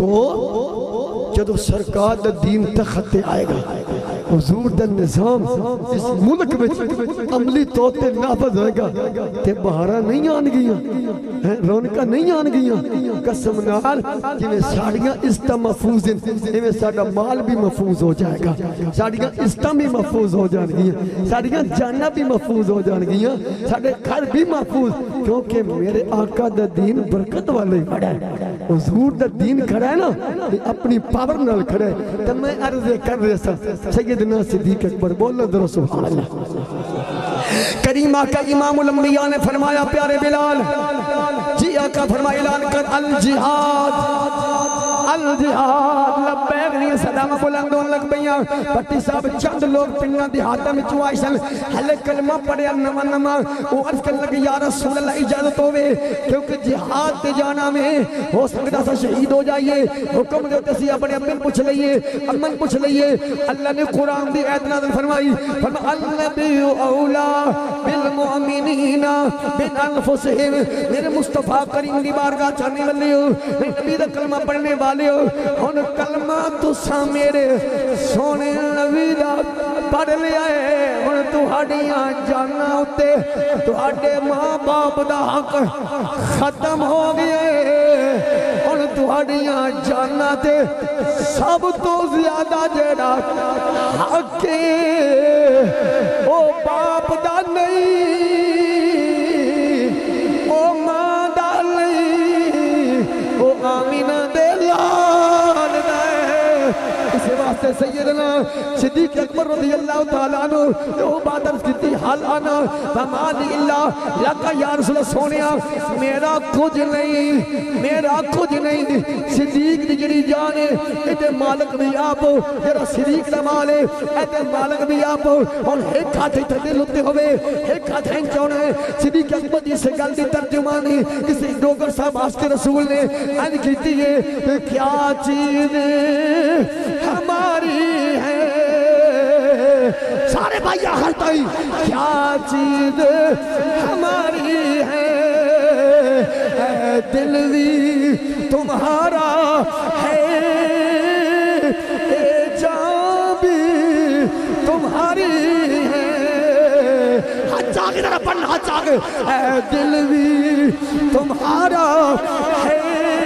کو جدو سرکار دا دین تختے آئے گا حضور دا نظام اس ملک میں عملی طوطے نافذ ہوئے گا تے بہارہ نہیں آن گیا رونکہ نہیں آن گیا قسم نار جنہیں ساڑیاں استا محفوظ ہیں ہمیں ساڑا مال بھی محفوظ ہو جائے گا ساڑیاں استا بھی محفوظ ہو جان گیا ساڑیاں جانا بھی محفوظ ہو جان گیا ساڑے گھر بھی محفوظ کیونکہ میرے آقا دا دین برکت والے ہی بڑا ہے حضور دا دین کھڑا ہے نا اپنی پاور نال کھڑا ہے تو میں عرض کر رہے سا سیدنا صدیق اکبر بولنا درو سبحان اللہ کریم آقا امام الانبیاء نے فرمایا پیارے بلال جی آقا فرمایا اعلان کر الجہاد الجہاد لبیک نہیں صدامہ بلندون لگ بیاں پٹی صاحب چند لوگ پنگاں دیہاتہ میں چوائشن حلے کلمہ پڑے نما نما وہ عرض کر لگے یا رسول اللہ اجازت ہوئے کیونکہ جہاد تے جانا میں ہو سکتا سا شہید ہو جائیے حکم دیتے سی اپنے امن پوچھ لئیے امن پوچھ لئیے اللہ نے قرآن دی عید نازل فرمائی فرما النبی اولا بالمؤمنین بن انفسہم میرے مصطفیٰ کریم دی بارگاہ چاہنے والے ہو میرے نبی دا کلمہ پڑھنے والے ہو ان کلمہ تو سا میرے سونے نبی دا پڑھ لے آئے ان تو ہڈیاں جانا ہوتے تو ہڈے ماں باپ دا حق ختم ہو گئے ان تو ہڈیاں جانا تے سب تو زیادہ جڑا حق او باپ دا نہیں او ماں دا نہیں او آمینہ دے لال دے اسی واسطے سیدنا صدیق اکبر رضی اللہ تعالیٰ عنہ جو بات عرض کی حال آنا فمانی اللہ لکا یا رسول اللہ سونیا میرا کچھ نہیں صدیق دی جڑی جانے ایتے مالک بھی آپ جڑا صدیق دا مالے ایتے مالک بھی آپ اور ایک ہاتھ ہی تدل ہوتے ہوئے ایک ہاتھ ہنگ چونے صدیق اکبر دی سے گل دی ترجمانی کسی ڈوگر صاحب آسک رسول نے ان کہتی ہے کیا چیز ہماری ہے سارے بھائی آخر تائی کیا چیز ہماری ہے اے دل بھی تمہارا ہے اے جان بھی تمہاری ہے ہاتھ چاہے ذرا پڑھنا ہاتھ چاہے اے دل بھی تمہارا ہے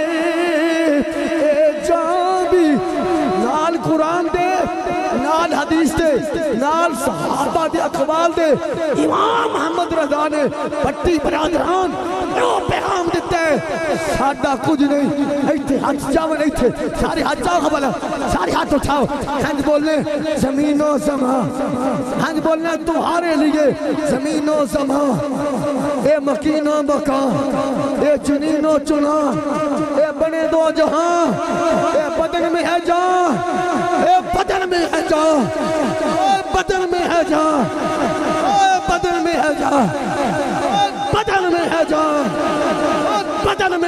اے جان بھی نال قرآن دے نال حدیث دے نال صحابہ دے اقوال دے امام محمد رضا نے پٹی برادران وہ پیغام دیتے ہیں سادہ کچھ نہیں ایتھے ہاتھ چاہو نہیں تھے سارے ہاتھ چاہو خبالا سارے ہاتھ اٹھاؤ ہنج بولنے زمین و زمان ہنج بولنے تمہارے لیے زمین و زمان اے مکین و مکان اے چنین و چنان اے بنے دو جہاں اے بدن میں ہے جان اے بدن میں ہے جان اے بدن میں ہے جان اے بدن میں ہے جان اے بدن میں ہے جان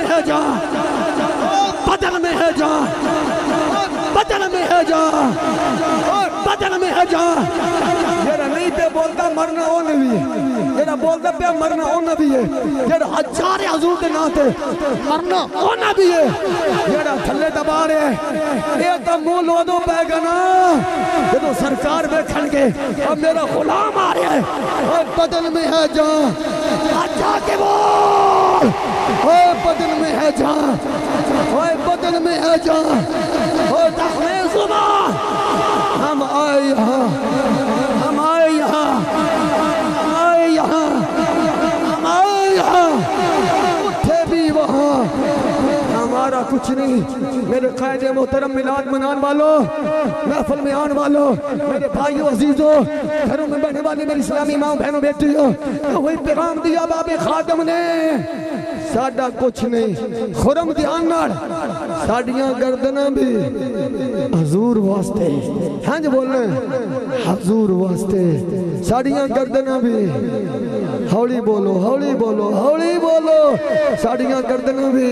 ہے جان، بدن میں ہے جان، بدن میں ہے جان، بدن میں ہے جان۔ جیڑا نہیں پہ بولتا مرنا وہ نبی ہے، جیڑا بولتا پہ مرنا وہ نبی ہے، جیڑا ہزار حضور دے ناتے مرنا وہ نبی ہے، جیڑا تھلے دبا رہے یہ تو منہ لو دو پہ گنا جدو سرکار بیٹھن کے اب میرا غلام آ رہا ہے اور بدن میں ہے جان، جا کے بول اوے بدن میں ہے جان، اوے بدن میں ہے جان، اوے دخلے زبان ہم آئے یہاں، ہم آئے یہاں، ہم آئے یہاں، ہم آئے یہاں، اٹھے بھی وہاں، ہمارا کچھ نہیں۔ میرے قائد محترم میلاد منان والوں، محفل میں آن والوں، میرے بھائیوں عزیزوں، گھروں میں بیٹھنے والے میری اسلامی ماں بہنوں بیٹیوں، وہی پیغام دیا باب خادم نے، ساڈا کچھ نہیں، خرم دھیان نال ساڈیاں گردناں بھی حضور واسطے، ہاں جو بولنے حضور واسطے، ساڈیاں گردناں بھی، ہولی بولو ہولی بولو ہولی بولو، ساڈیاں گردناں بھی،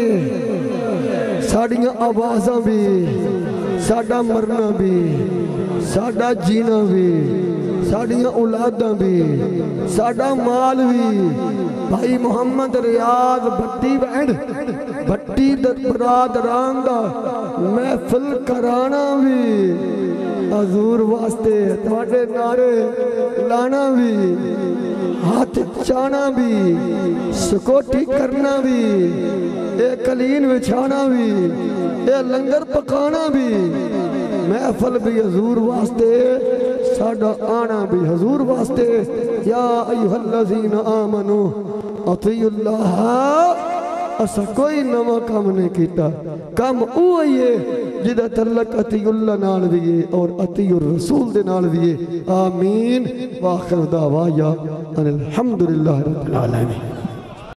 ساڈیاں آوازاں بھی، ساڈا مرنا بھی، ساڈا جینا بھی، ساڈیاں اولاداں بھی، ساڈا مال بھی، بھائی محمد ریاض بھٹی بینڈ بھٹی برادران دا محفل کرانا بھی حضور واسطے، تھوڑے نعرے لانا بھی، ہاتھ چانا بھی، سکوٹی کرنا بھی، اے قلین وچھانا بھی، اے لنگر پکانا بھی، محفل بھی حضور واسطے، ساڈا آنا بھی حضور واسطے۔ یا ایہا الذین آمنو اطیعوا اللہ، اسا کوئی نواں کام نہیں کیتا، کام اوہی ہے جدہ تعلق اطیعوا اللہ نال بھی ہے اور اطیعوا الرسول دے نال بھی ہے۔ آمین۔ وآخر دعوایا ان الحمدللہ رب العالمین۔